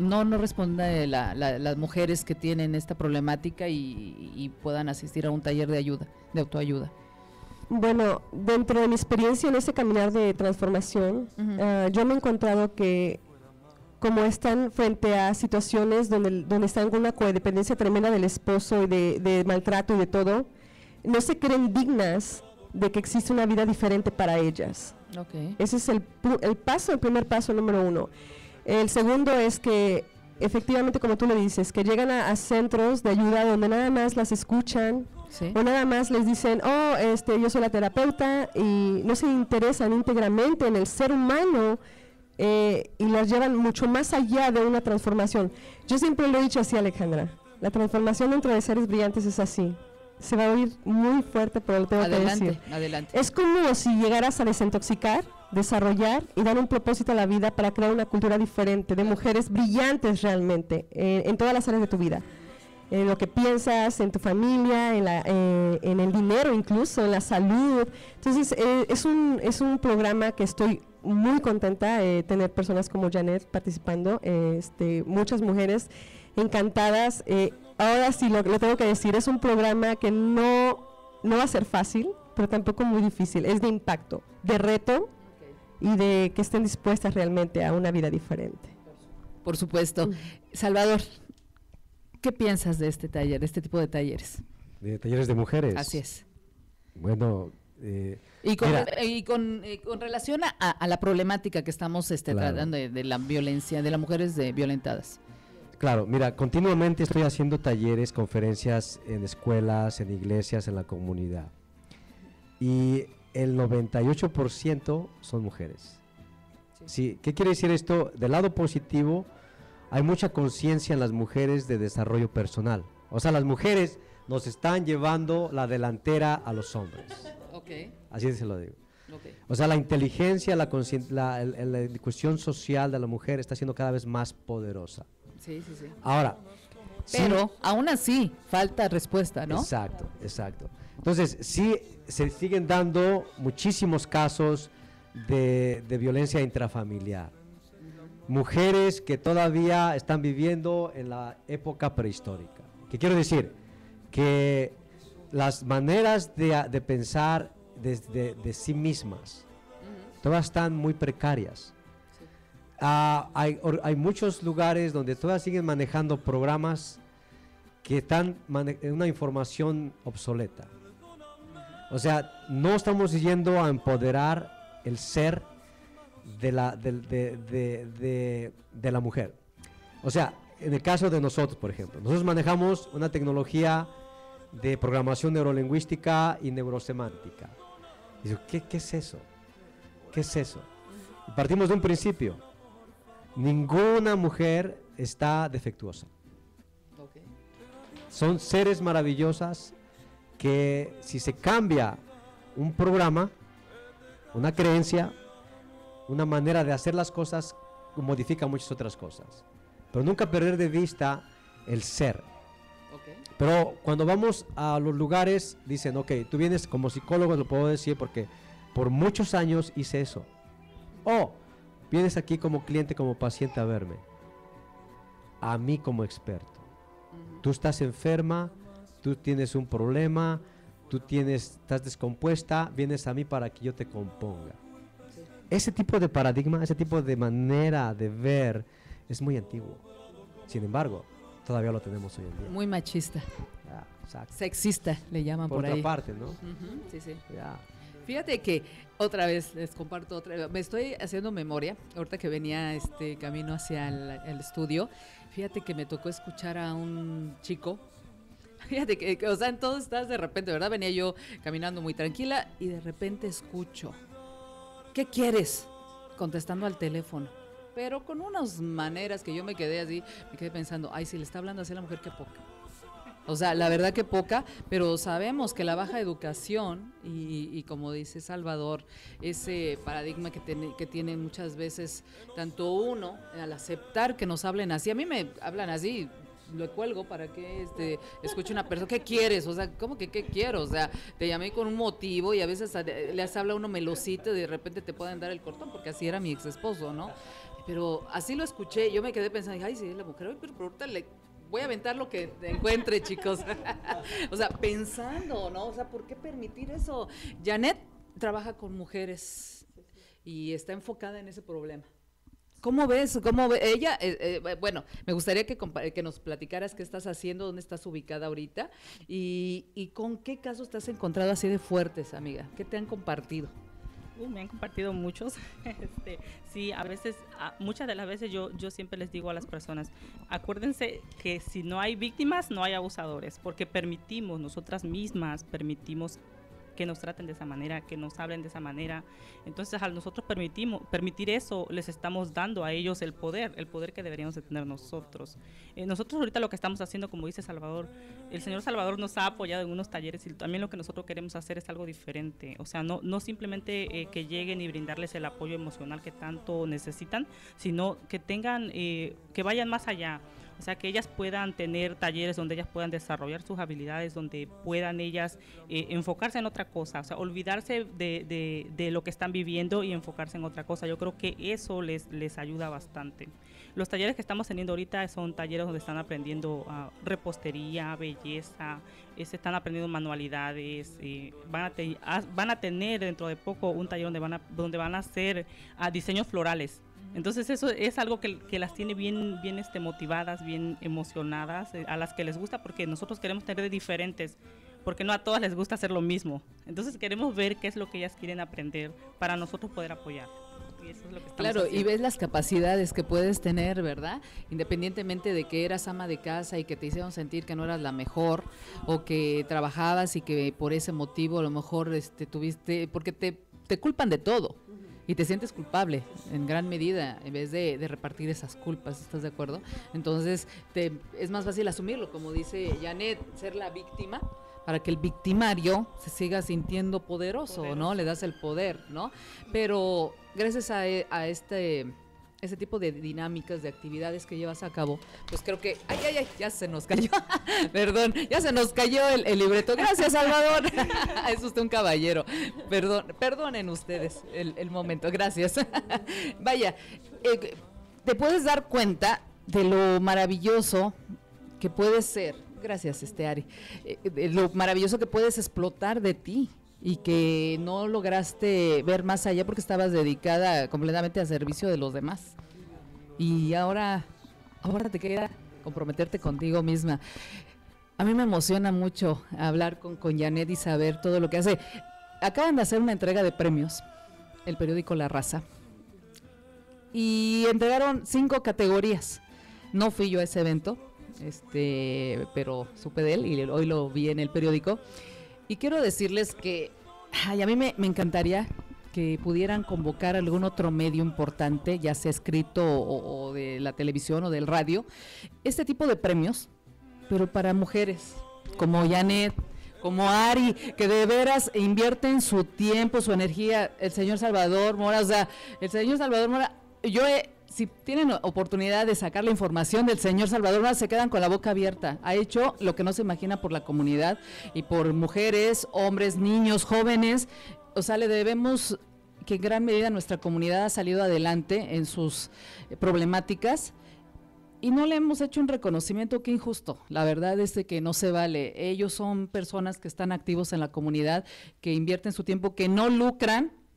S3: las mujeres que tienen esta problemática y puedan asistir a un taller de autoayuda?
S5: Bueno, dentro de mi experiencia en ese caminar de transformación, yo me he encontrado que como están frente a situaciones donde están con una codependencia tremenda del esposo y de maltrato y de todo, no se creen dignas de que existe una vida diferente para ellas.
S3: Okay.
S5: Ese es el primer paso número 1. El segundo es que efectivamente, como tú le dices, que llegan a centros de ayuda donde nada más las escuchan, ¿sí? O nada más les dicen, yo soy la terapeuta, y no se interesan íntegramente en el ser humano, y las llevan mucho más allá de una transformación. Yo siempre lo he dicho así, Alejandra, la transformación dentro de Seres Brillantes es así. Se va a oír muy fuerte, pero lo tengo que decir.
S3: Adelante.
S5: Es como si llegaras a desintoxicar, desarrollar y dar un propósito a la vida para crear una cultura diferente, de mujeres brillantes realmente, en todas las áreas de tu vida. En lo que piensas, en tu familia, en el dinero incluso, en la salud. Entonces, es un programa que estoy muy contenta de tener personas como Janet participando, muchas mujeres encantadas. Ahora sí, lo tengo que decir, es un programa que no va a ser fácil, pero tampoco muy difícil. Es de impacto, de reto, y de que estén dispuestas realmente a una vida diferente.
S3: Por supuesto. Salvador, ¿qué piensas de este taller, de este tipo de talleres?
S6: De talleres de mujeres.
S3: Así es.
S6: Bueno,
S3: y con relación a la problemática que estamos tratando de la violencia, de las mujeres violentadas.
S6: Claro, mira, continuamente estoy haciendo talleres, conferencias en escuelas, en iglesias, en la comunidad. Y el 98% son mujeres. Sí, ¿qué quiere decir esto? Del lado positivo, hay mucha conciencia en las mujeres de desarrollo personal. O sea, las mujeres nos están llevando la delantera a los hombres.
S3: Okay.
S6: Así se lo digo.
S3: Okay.
S6: O sea, la inteligencia, la cuestión social de la mujer está siendo cada vez más poderosa.
S3: Sí.
S6: Ahora,
S3: pero aún así falta respuesta, ¿no?
S6: Exacto. Entonces, sí se siguen dando muchísimos casos de violencia intrafamiliar. Mujeres que todavía están viviendo en la época prehistórica. ¿Qué quiero decir? Que las maneras de pensar de sí mismas todas están muy precarias. Hay muchos lugares donde todavía siguen manejando programas que están en una información obsoleta. O sea, no estamos yendo a empoderar el ser de la mujer. O sea, en el caso de nosotros, por ejemplo, nosotros manejamos una tecnología de programación neurolingüística y neurosemántica. Y digo, ¿qué es eso? ¿Qué es eso? Y partimos de un principio. Ninguna mujer está defectuosa.
S3: Okay.
S6: Son seres maravillosas que si se cambia un programa, una creencia, una manera de hacer las cosas, modifica muchas otras cosas. Pero nunca perder de vista el ser.
S3: Okay.
S6: Pero cuando vamos a los lugares, dicen, ok, tú vienes como psicólogo, lo puedo decir porque por muchos años hice eso. Vienes aquí como cliente, como paciente a verme. A mí como experto. Tú estás enferma, tú tienes un problema, estás descompuesta, vienes a mí para que yo te componga.
S3: Sí.
S6: Ese tipo de paradigma, ese tipo de manera de ver es muy antiguo. Sin embargo, todavía lo tenemos hoy en día.
S3: Muy machista.
S6: Ya, exacto.
S3: Sexista, le llaman por
S6: otra
S3: ahí.
S6: parte, ¿no?
S3: Ujú, sí, sí.
S6: Ya.
S3: Fíjate que otra vez les comparto me estoy haciendo memoria, ahorita que venía camino hacia el estudio, fíjate que me tocó escuchar a un chico, fíjate que, o sea, en todo estás de repente, ¿verdad? Venía yo caminando muy tranquila y de repente escucho, ¿qué quieres? Contestando al teléfono, pero con unas maneras que yo me quedé pensando, ay, si le está hablando así a la mujer, qué poca. O sea, la verdad que poca, pero sabemos que la baja educación y como dice Salvador, ese paradigma que tienen muchas veces, tanto uno, al aceptar que nos hablen así, a mí me hablan así, lo cuelgo para que escuche una persona, ¿qué quieres? O sea, ¿cómo que qué quiero? O sea, te llamé con un motivo y a veces les habla uno melocito y de repente te pueden dar el cortón, porque así era mi ex esposo, ¿no? Pero así lo escuché, yo me quedé pensando, ay, sí, la mujer, pero ahorita voy a aventar lo que encuentre, chicos. O sea, pensando, ¿no? O sea, ¿por qué permitir eso? Janet trabaja con mujeres y está enfocada en ese problema. ¿Cómo ves? ¿Cómo ve ella? Bueno, me gustaría que nos platicaras qué estás haciendo, dónde estás ubicada ahorita y con qué casos te has encontrado así de fuertes, amiga. ¿Qué te han compartido?
S9: Me han compartido muchos. Sí, a veces, muchas de las veces yo siempre les digo a las personas, acuérdense que si no hay víctimas, no hay abusadores, porque nosotras mismas permitimos que nos traten de esa manera, que nos hablen de esa manera. Entonces, al nosotros permitir eso, les estamos dando a ellos el poder que deberíamos de tener nosotros. Nosotros ahorita lo que estamos haciendo, como dice Salvador, el señor Salvador nos ha apoyado en unos talleres y también lo que nosotros queremos hacer es algo diferente. O sea, no simplemente que lleguen y brindarles el apoyo emocional que tanto necesitan, sino que que vayan más allá. O sea, que ellas puedan tener talleres donde ellas puedan desarrollar sus habilidades, donde puedan ellas enfocarse en otra cosa, o sea, olvidarse de lo que están viviendo y enfocarse en otra cosa. Yo creo que eso les ayuda bastante. Los talleres que estamos teniendo ahorita son talleres donde están aprendiendo repostería, belleza, están aprendiendo manualidades, van a tener dentro de poco un taller donde van a hacer diseños florales. Entonces eso es algo que las tiene bien motivadas, bien emocionadas, a las que les gusta, porque nosotros queremos tener de diferentes, porque no a todas les gusta hacer lo mismo. Entonces queremos ver qué es lo que ellas quieren aprender para nosotros poder apoyar. Y eso es lo que estamos haciendo.
S3: Y ves las capacidades que puedes tener, ¿verdad? Independientemente de que eras ama de casa y que te hicieron sentir que no eras la mejor, o que trabajabas y que por ese motivo a lo mejor tuviste, porque te culpan de todo. Y te sientes culpable en gran medida en vez de repartir esas culpas, ¿estás de acuerdo? Entonces es más fácil asumirlo, como dice Janet, ser la víctima para que el victimario se siga sintiendo poderoso, ¿no? Le das el poder, ¿no? Pero gracias a ese tipo de dinámicas, de actividades que llevas a cabo, pues creo que, ya se nos cayó, perdón, ya se nos cayó el libreto, gracias Salvador, es usted un caballero, perdonen ustedes el momento, gracias. Vaya, te puedes dar cuenta de lo maravilloso que puede ser, gracias Ari, de lo maravilloso que puedes explotar de ti, y que no lograste ver más allá porque estabas dedicada completamente al servicio de los demás. Y ahora te queda comprometerte contigo misma. A mí me emociona mucho hablar con Janet y saber todo lo que hace. Acaban de hacer una entrega de premios, el periódico La Raza, y entregaron 5 categorías. No fui yo a ese evento, pero supe de él y hoy lo vi en el periódico. Y quiero decirles que a mí me encantaría que pudieran convocar algún otro medio importante, ya sea escrito o de la televisión o del radio, este tipo de premios, pero para mujeres, como Janet, como Ari, que de veras invierten su tiempo, su energía, el señor Salvador Mora, si tienen oportunidad de sacar la información del señor Salvador Mora, se quedan con la boca abierta. Ha hecho lo que no se imagina por la comunidad y por mujeres, hombres, niños, jóvenes. O sea, le debemos que en gran medida nuestra comunidad ha salido adelante en sus problemáticas y no le hemos hecho un reconocimiento. Qué injusto. La verdad es que no se vale. Ellos son personas que están activos en la comunidad, que invierten su tiempo, que no lucran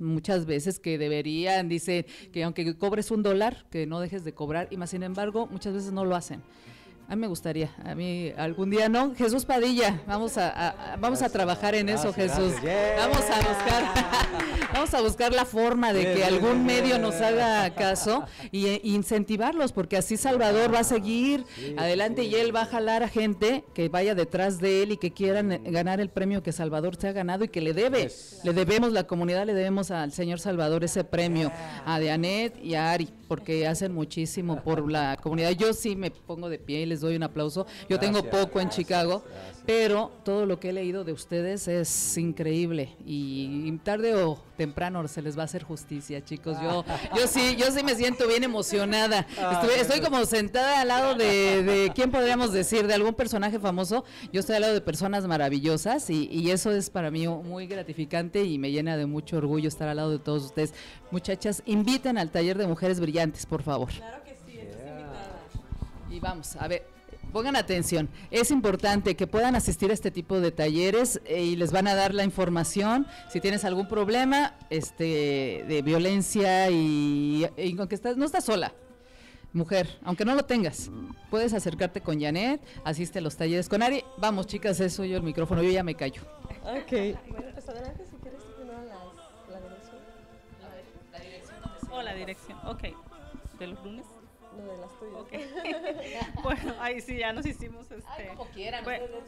S3: muchas veces que deberían, dice que aunque cobres $1, que no dejes de cobrar, y más sin embargo, muchas veces no lo hacen. A mí me gustaría, a mí algún día no. Jesús Padilla, vamos a trabajar en eso, Jesús. Vamos a buscar la forma de que algún medio nos haga caso y incentivarlos, porque así Salvador va a seguir adelante y él va a jalar a gente que vaya detrás de él y que quieran ganar el premio que Salvador se ha ganado y que le debemos, la comunidad le debemos al señor Salvador ese premio, a Dianet y a Ari, porque hacen muchísimo por la comunidad. Yo sí me pongo de pie y les doy un aplauso. Yo tengo poco en Chicago, pero todo lo que he leído de ustedes es increíble y tarde o temprano se les va a hacer justicia, chicos. Yo sí me siento bien emocionada. Estoy como sentada al lado de ¿quién podríamos decir? De algún personaje famoso. Yo estoy al lado de personas maravillosas y eso es para mí muy gratificante y me llena de mucho orgullo estar al lado de todos ustedes. Muchachas, inviten al taller de Mujeres Brillantes, por favor.
S5: Claro que sí, estás invitada.
S3: Y vamos, a ver, pongan atención, es importante que puedan asistir a este tipo de talleres y les van a dar la información. Si tienes algún problema de violencia y aunque no estás sola, mujer, aunque no lo tengas, puedes acercarte con Janet, asiste a los talleres con Ari. Vamos, chicas, eso yo el micrófono, yo ya me callo.
S5: Ok. Bueno, pues adelante si quieres primero la dirección.
S9: La dirección la dirección, ok. ¿De los lunes?
S5: No, de las tuyas.
S9: Okay. Bueno, ahí sí, ya nos hicimos
S3: como quieran.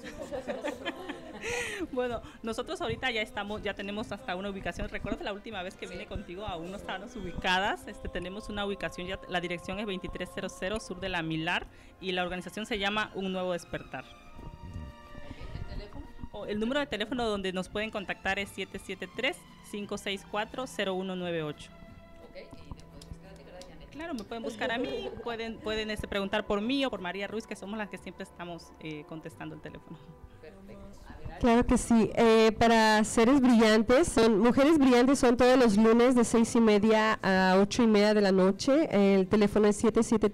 S9: Bueno, nosotros ahorita ya tenemos hasta una ubicación. ¿Recuerdas la última vez que vine contigo? Aún no estábamos ubicadas. Tenemos una ubicación, ya la dirección es 2300 sur de la Milar y la organización se llama Un Nuevo Despertar. ¿El teléfono? El número de teléfono donde nos pueden contactar es 773-564-0198. Claro, me pueden buscar a mí, pueden preguntar por mí o por María Ruiz, que somos las que siempre estamos contestando el teléfono.
S5: Claro que sí. Para Seres Brillantes, Mujeres Brillantes son todos los lunes de 6:30 a 8:30 de la noche. El teléfono es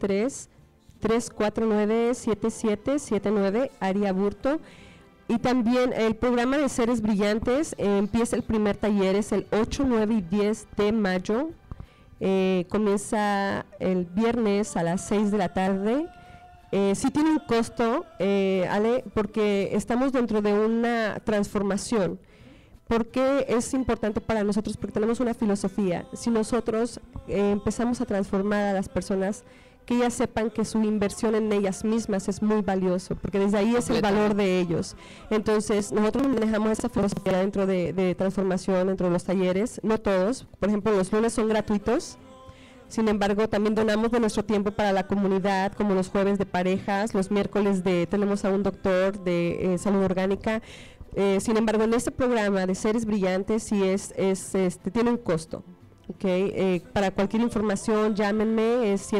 S5: 773-349-7779, Ari Aburto. Y también el programa de Seres Brillantes empieza el primer taller, es el 8, 9 y 10 de mayo. Comienza el viernes a las 6 de la tarde. Sí tiene un costo, Ale, porque estamos dentro de una transformación. ¿Por qué es importante para nosotros? Porque tenemos una filosofía. Si nosotros empezamos a transformar a las personas, que ellas sepan que su inversión en ellas mismas es muy valioso, porque desde ahí es el valor de ellos. Entonces, nosotros manejamos esa filosofía dentro de transformación, dentro de los talleres, no todos. Por ejemplo, los lunes son gratuitos. Sin embargo, también donamos de nuestro tiempo para la comunidad, como los jueves de parejas, los miércoles tenemos a un doctor de salud orgánica. Sin embargo, en este programa de Seres Brillantes sí tiene un costo. Okay. Para cualquier información, llámenme, es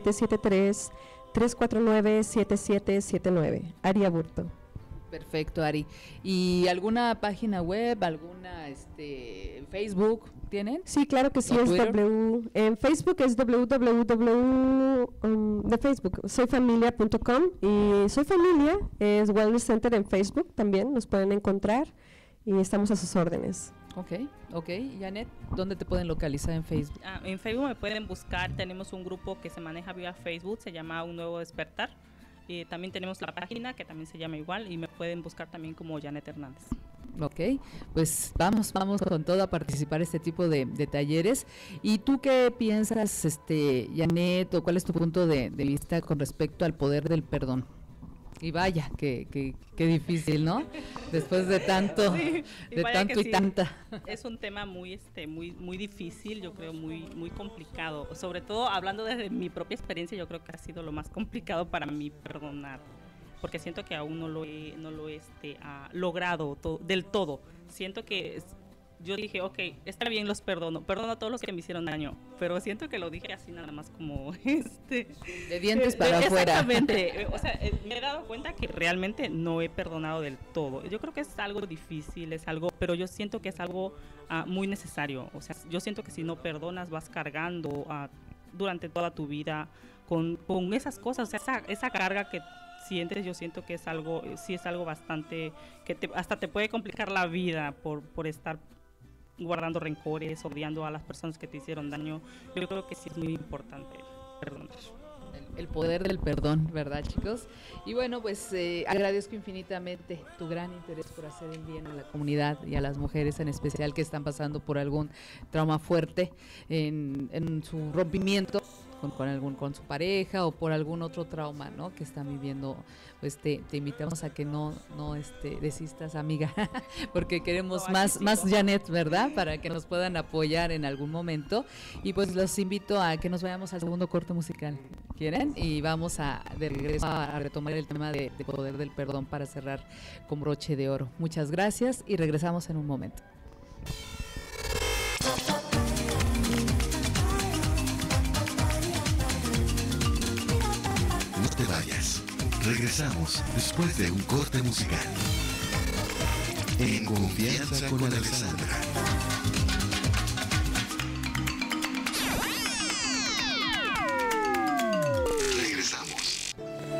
S5: 773-349-7779, Ari Aburto.
S3: Perfecto, Ari. ¿Y alguna página web, alguna Facebook tienen?
S5: Sí, claro que sí, en Facebook es de Facebook, soyfamilia.com y Soy Familia es Wellness Center en Facebook también, nos pueden encontrar y estamos a sus órdenes.
S3: Ok. Janet, ¿dónde te pueden localizar en Facebook?
S9: En Facebook me pueden buscar, tenemos un grupo que se maneja vía Facebook, se llama Un Nuevo Despertar. También tenemos la página que también se llama igual y me pueden buscar también como Janet Hernández.
S3: Ok, pues vamos con todo a participar en este tipo de talleres. ¿Y tú qué piensas, Janet, o cuál es tu punto de vista con respecto al poder del perdón? Y vaya, qué difícil, ¿no? Después de tanto,
S9: sí,
S3: de tanto y
S9: sí.
S3: tanta.
S9: Es un tema muy difícil, yo creo, muy complicado. Sobre todo, hablando desde mi propia experiencia, yo creo que ha sido lo más complicado para mí perdonar. Porque siento que aún no lo he logrado del todo. Siento que yo dije, ok, está bien, los perdono a todos los que me hicieron daño, pero siento que lo dije así nada más como,
S3: de dientes para afuera.
S9: Exactamente, o sea, me he dado cuenta que realmente no he perdonado del todo. Yo creo que es algo difícil, pero yo siento que es algo muy necesario. O sea, yo siento que si no perdonas vas cargando durante toda tu vida con esas cosas, o sea, esa carga que sientes, yo siento que es algo bastante, que hasta te puede complicar la vida por estar guardando rencores, odiando a las personas que te hicieron daño. Yo creo que sí es muy importante perdonar.
S3: El poder del perdón, ¿verdad, chicos? Y bueno, pues agradezco infinitamente tu gran interés por hacer el bien a la comunidad y a las mujeres en especial que están pasando por algún trauma fuerte en su rompimiento con su pareja o por algún otro trauma, ¿no?, que están viviendo. Pues te invitamos a que no desistas, amiga, porque queremos más Janet, ¿verdad?, para que nos puedan apoyar en algún momento. Y pues los invito a que nos vayamos al segundo corte musical, ¿quieren? Y vamos de regreso a retomar el tema de poder del perdón para cerrar con broche de oro. Muchas gracias y regresamos en un momento.
S2: No te vayas. Regresamos después de un corte musical. En Confianza con Alessandra. Regresamos.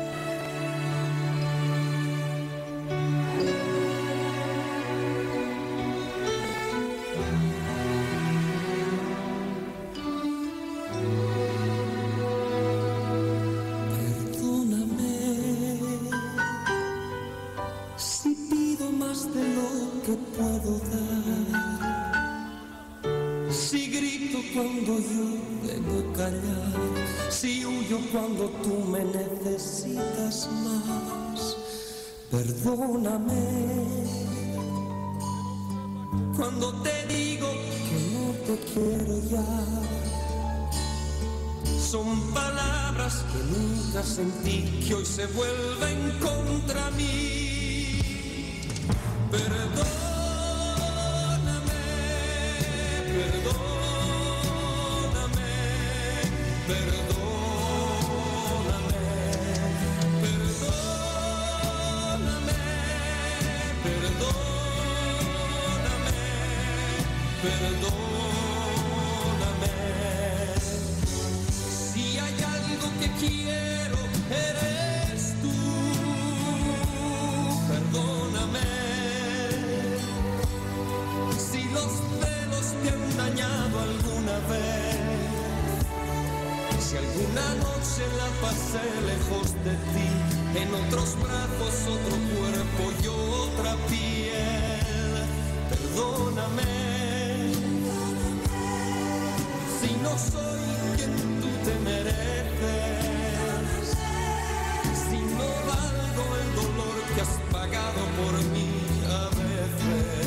S4: Puedo dar. Si grito cuando yo debo callar, si huyo cuando tú me necesitas más, perdóname. Cuando te digo que no te quiero ya, son palabras que nunca sentí, que hoy se vuelven contra mí. Perdóname, perdóname, perdóname, perdóname, perdóname, perdóname. Si hay algo que quiero, eres tú. Perdóname. Si los celos te han dañado alguna vez, si alguna noche la pasé lejos de ti, en otros brazos, otro cuerpo y otra piel, perdóname. Si no soy quien tú te mereces, si no valgo el dolor que has pagado por mí a veces.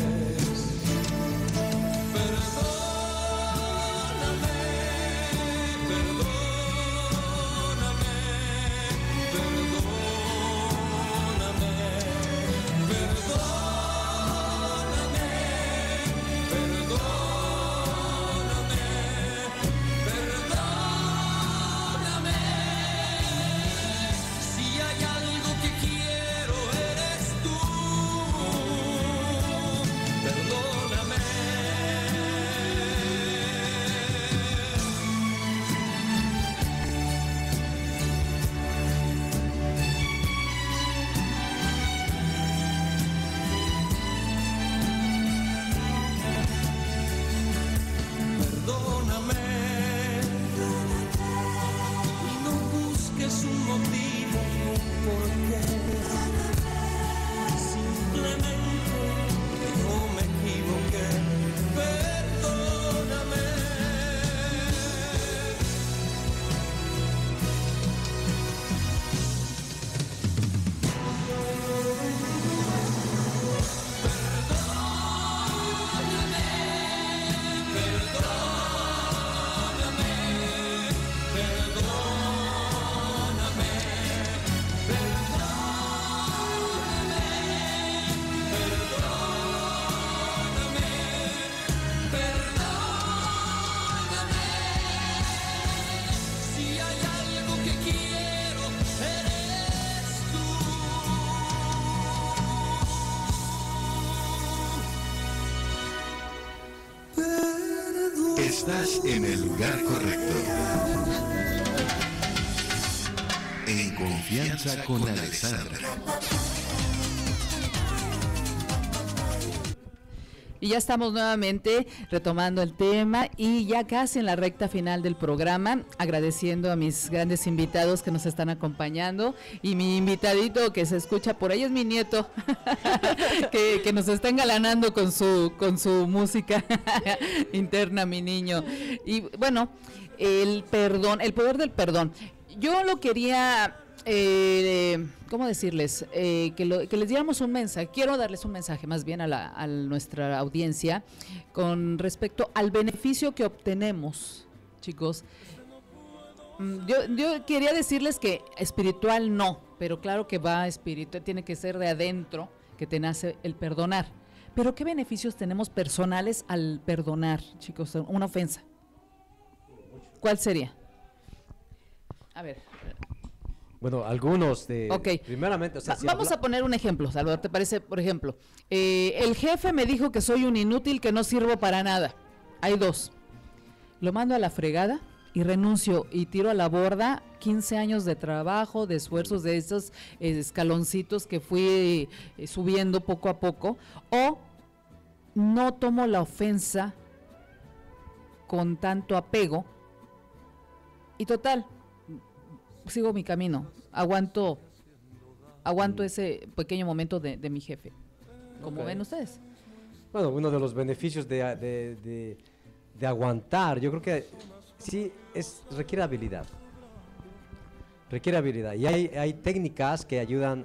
S2: Estás en el lugar correcto. En Confianza con Alessandra.
S3: Y ya estamos nuevamente retomando el tema y ya casi en la recta final del programa, agradeciendo a mis grandes invitados que nos están acompañando y mi invitadito que se escucha por ahí es mi nieto, que nos está engalanando con su música interna, mi niño. Y bueno, el perdón, el poder del perdón. Yo lo quería... ¿cómo decirles? Que les diéramos un mensaje, quiero darles un mensaje más bien a nuestra audiencia con respecto al beneficio que obtenemos, chicos. Yo quería decirles que espiritual no, pero claro que va espiritual, tiene que ser de adentro, que te nace el perdonar. Pero ¿qué beneficios tenemos personales al perdonar, chicos? Una ofensa. ¿Cuál sería? A ver.
S6: Bueno, algunos de...
S3: Okay.
S6: Primeramente, o sea,
S3: vamos a poner un ejemplo, Salvador, ¿te parece? Por ejemplo, el jefe me dijo que soy un inútil, que no sirvo para nada. Hay dos. Lo mando a la fregada y renuncio y tiro a la borda 15 años de trabajo, de esfuerzos, de esos escaloncitos que fui subiendo poco a poco. O no tomo la ofensa con tanto apego y total, sigo mi camino, aguanto ese pequeño momento de mi jefe. ¿Cómo ven ustedes?
S6: Bueno, uno de los beneficios de aguantar, yo creo que sí requiere habilidad. Requiere habilidad. Y hay técnicas que ayudan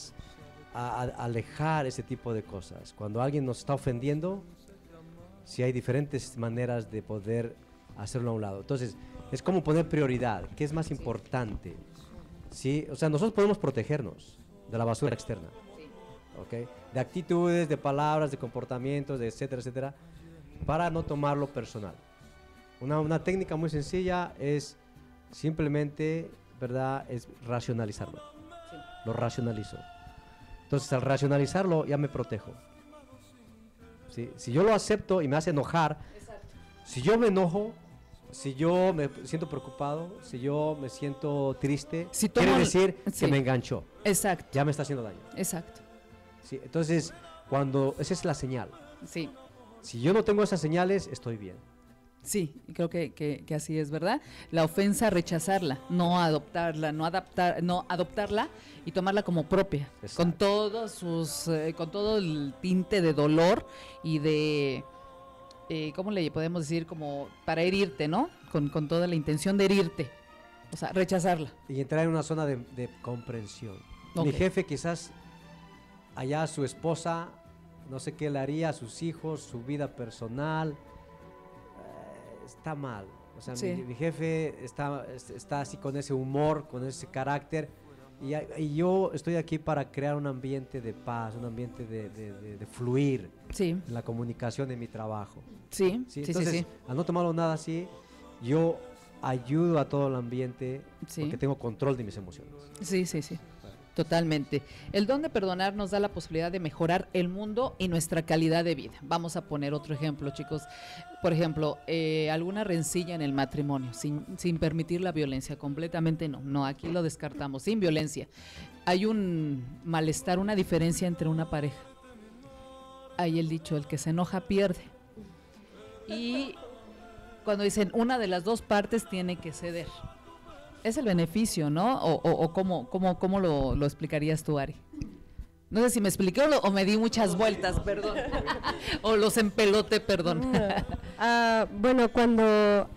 S6: a alejar ese tipo de cosas. Cuando alguien nos está ofendiendo, sí hay diferentes maneras de poder hacerlo a un lado. Entonces, es como poner prioridad, ¿qué es más importante? ¿Sí? O sea, nosotros podemos protegernos de la basura externa, ¿okay? De actitudes, de palabras, de comportamientos, de etcétera, etcétera, para no tomarlo personal. Una técnica muy sencilla es simplemente, ¿verdad?, es racionalizarlo. Sí. Lo racionalizo. Entonces, al racionalizarlo, ya me protejo. ¿Sí? Si yo lo acepto y me hace enojar, exacto, si yo me enojo, si yo me siento preocupado, si yo me siento triste, si quiere decir que me enganchó.
S3: Exacto.
S6: Ya me está haciendo daño.
S3: Exacto.
S6: Sí, entonces, esa es la señal.
S3: Sí.
S6: Si yo no tengo esas señales, estoy bien.
S3: Sí, creo que así es, ¿verdad? La ofensa, rechazarla, no adoptarla, no adoptarla y tomarla como propia, con todos con todo el tinte de dolor y de... ¿cómo le podemos decir? Como para herirte, ¿no? Con toda la intención de herirte. O sea, rechazarla.
S6: Y entrar en una zona de comprensión. Okay. Mi jefe quizás allá su esposa, no sé qué le haría a sus hijos, su vida personal, está mal. O sea, sí, mi jefe está así con ese humor, con ese carácter. Y yo estoy aquí para crear un ambiente de paz, un ambiente de fluir, sí, en la comunicación en mi trabajo.
S3: Sí,
S6: ¿sí?
S3: Sí,
S6: entonces,
S3: sí, sí.
S6: Al no tomarlo nada así, yo ayudo a todo el ambiente, sí, porque tengo control de mis emociones.
S3: Sí, sí, sí. Totalmente. El don de perdonar nos da la posibilidad de mejorar el mundo y nuestra calidad de vida. Vamos a poner otro ejemplo, chicos. Por ejemplo, alguna rencilla en el matrimonio, sin permitir la violencia, completamente no. No, aquí lo descartamos, sin violencia. Hay un malestar, una diferencia entre una pareja. Hay el dicho, el que se enoja pierde. Y cuando dicen una de las dos partes tiene que ceder. Es el beneficio, ¿no? O ¿cómo lo explicarías tú, Ari? No sé si me expliqué o me di muchas vueltas, perdón. O los empelote, perdón.
S5: Bueno, cuando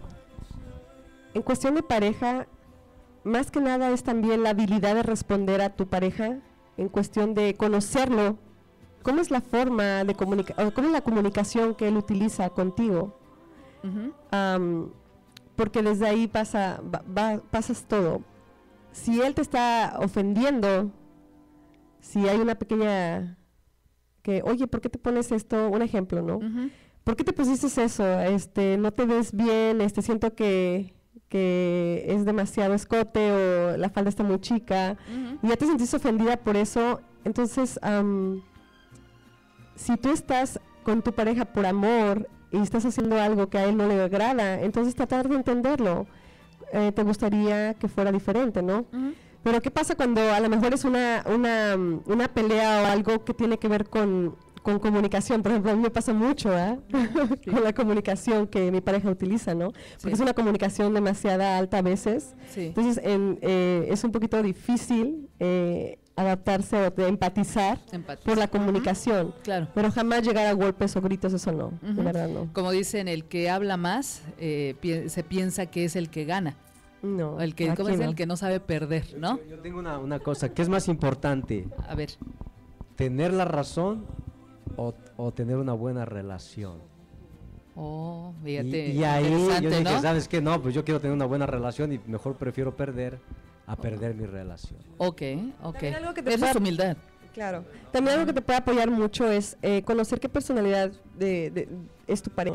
S5: en cuestión de pareja, más que nada es también la habilidad de responder a tu pareja, en cuestión de conocerlo, cómo es la forma de comunicar, o cómo es la comunicación que él utiliza contigo. Uh-huh. Porque desde ahí pasas todo. Si él te está ofendiendo, si hay una pequeña que, oye, ¿por qué te pones esto? Un ejemplo, ¿no? Uh-huh. ¿Por qué te pusiste eso? No te ves bien, siento que es demasiado escote o la falda está muy chica, uh-huh, y ya te sentís ofendida por eso. Entonces, si tú estás con tu pareja por amor y estás haciendo algo que a él no le agrada, entonces tratar de entenderlo. Te gustaría que fuera diferente, ¿no? Uh-huh. Pero ¿qué pasa cuando a lo mejor es una pelea o algo que tiene que ver con con comunicación. Por ejemplo, a mí me pasa mucho con la comunicación que mi pareja utiliza, ¿no? Porque es una comunicación demasiado alta a veces.
S3: Sí.
S5: Entonces, es un poquito difícil adaptarse o de empatizar por la comunicación.
S3: Claro.
S5: Pero jamás llegar a golpes o gritos, eso no, de verdad no.
S3: Como dicen, el que habla más se piensa que es el que gana.
S5: No,
S3: el que, ¿cómo es? El que no sabe perder, ¿no?
S6: Yo tengo una cosa, ¿qué es más importante?
S3: A ver.
S6: ¿Tener la razón o tener una buena relación?
S3: Oh, fíjate.
S6: Y ahí yo dije,
S3: ¿no?
S6: ¿sabes qué? No, pues yo quiero tener una buena relación y mejor prefiero perder a perder mi relación.
S3: Ok.
S5: Algo que te
S3: Esa es humildad.
S5: Claro. También algo que te puede apoyar mucho es conocer qué personalidad es tu pareja.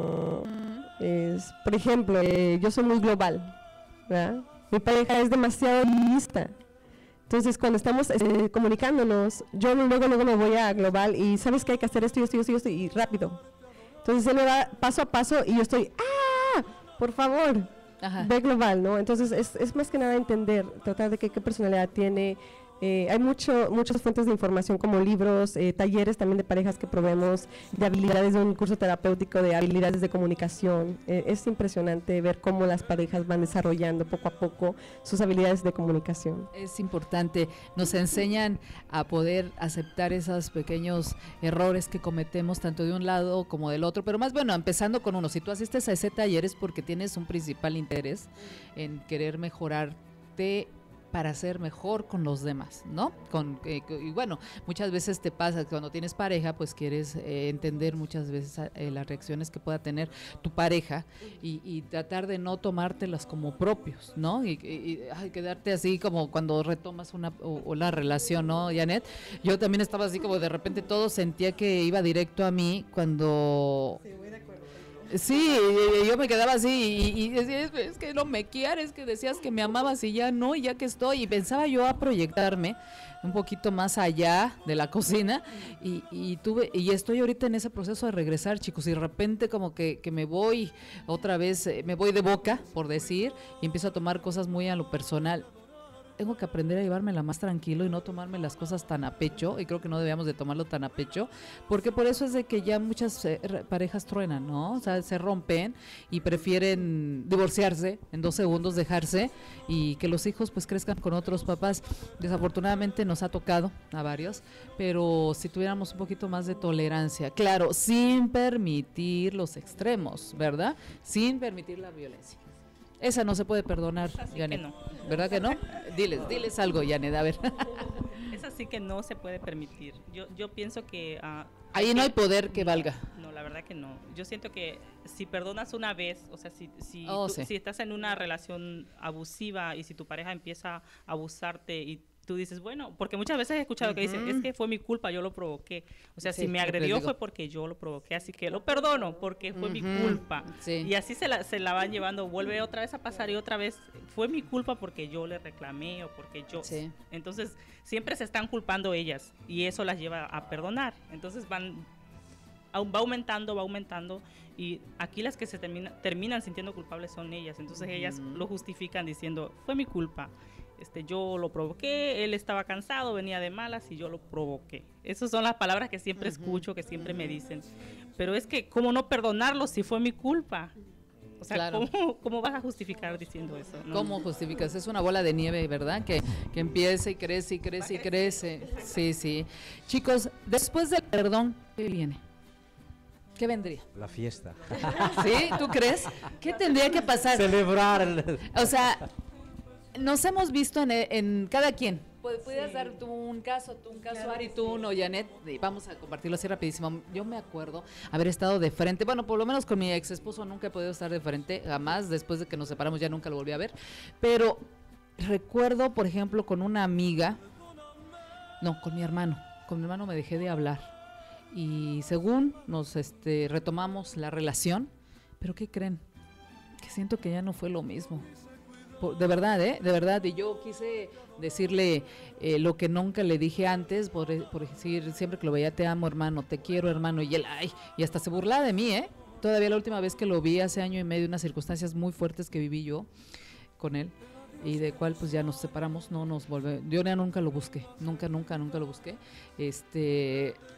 S5: Por ejemplo, yo soy muy global, ¿verdad? Mi pareja es demasiado lista. Entonces, cuando estamos comunicándonos, yo luego me voy a global y sabes que hay que hacer esto y rápido. Entonces, él me va paso a paso y yo estoy, por favor, ve global, ¿no? Entonces, es más que nada entender, tratar de qué personalidad tiene. Hay muchas fuentes de información como libros, talleres también de parejas que proveemos, de habilidades de un curso terapéutico, de habilidades de comunicación. Es impresionante ver cómo las parejas van desarrollando poco a poco sus habilidades de comunicación.
S3: Es importante, nos enseñan a poder aceptar esos pequeños errores que cometemos tanto de un lado como del otro, pero más bueno, empezando con uno, si tú asistes a ese taller es porque tienes un principal interés en querer mejorarte para ser mejor con los demás, ¿no? Y bueno, muchas veces te pasa que cuando tienes pareja, pues quieres entender muchas veces las reacciones que pueda tener tu pareja y tratar de no tomártelas como propios, ¿no? Y quedarte así como cuando retomas una relación, ¿no, Janet? Yo también estaba así como de repente todo sentía que iba directo a mí cuando... Sí, yo me quedaba así y decía, es que no me quieres, que decías que me amabas y ya no, y ya que estoy, y pensaba yo a proyectarme un poquito más allá de la cocina y estoy ahorita en ese proceso de regresar, chicos, y de repente como que me voy otra vez, me voy de boca, por decir, y empiezo a tomar cosas muy a lo personal. Tengo que aprender a llevármela más tranquilo y no tomarme las cosas tan a pecho, y creo que no debíamos de tomarlo tan a pecho, porque por eso es de que ya muchas parejas truenan, ¿no? O sea, se rompen y prefieren divorciarse en 2 segundos, dejarse, y que los hijos pues crezcan con otros papás. Desafortunadamente nos ha tocado a varios, pero si tuviéramos un poquito más de tolerancia, claro, sin permitir los extremos, ¿verdad? Sin permitir la violencia. Esa no se puede perdonar, Janet. No. ¿Verdad que no? Diles algo, Janet, a ver.
S9: Esa sí que no se puede permitir. Yo pienso que...
S3: ahí no hay poder que valga.
S9: No, la verdad que no. Yo siento que si perdonas una vez, o sea, si estás en una relación abusiva y si tu pareja empieza a abusarte y tú dices, bueno, porque muchas veces he escuchado que dicen, es que fue mi culpa, yo lo provoqué. O sea, si me agredió fue porque yo lo provoqué, así que lo perdono porque fue mi culpa. Sí. Y así se la van llevando, vuelve otra vez a pasar y otra vez fue mi culpa porque yo le reclamé o porque yo... Sí. Entonces, siempre se están culpando ellas y eso las lleva a perdonar. Entonces va aumentando y aquí las que se terminan sintiendo culpables son ellas. Entonces ellas lo justifican diciendo, fue mi culpa. Yo lo provoqué, él estaba cansado, venía de malas y yo lo provoqué. Esas son las palabras que siempre escucho, que siempre me dicen. Pero es que, ¿cómo no perdonarlo si fue mi culpa? O sea, claro. ¿Cómo vas a justificar diciendo eso? ¿No?
S3: ¿Cómo justificas? Es una bola de nieve, ¿verdad? Que empieza y crece y crece y crece. Sí. Chicos, después del perdón, ¿qué viene? ¿Qué vendría?
S6: La fiesta.
S3: ¿Sí? ¿Tú crees? ¿Qué tendría que pasar?
S6: Celebrar.
S3: O sea... Nos hemos visto en cada quien. ¿Pudieras dar tú un caso, claro, Ari, tú uno, Janet? Vamos a compartirlo así rapidísimo. Yo me acuerdo haber estado de frente, bueno, por lo menos con mi ex esposo nunca he podido estar de frente, jamás, después de que nos separamos ya nunca lo volví a ver, pero recuerdo, por ejemplo, con una amiga, con mi hermano me dejé de hablar y según nos retomamos la relación, pero ¿qué creen? Que siento que ya no fue lo mismo. De verdad, de verdad, y yo quise decirle lo que nunca le dije antes, por decir, siempre que lo veía, te amo, hermano, te quiero, hermano, y él, y hasta se burlaba de mí, todavía la última vez que lo vi, hace 1 año y medio, unas circunstancias muy fuertes que viví yo con él, y de cual pues ya nos separamos, no nos volvemos, yo ya nunca lo busqué, nunca lo busqué,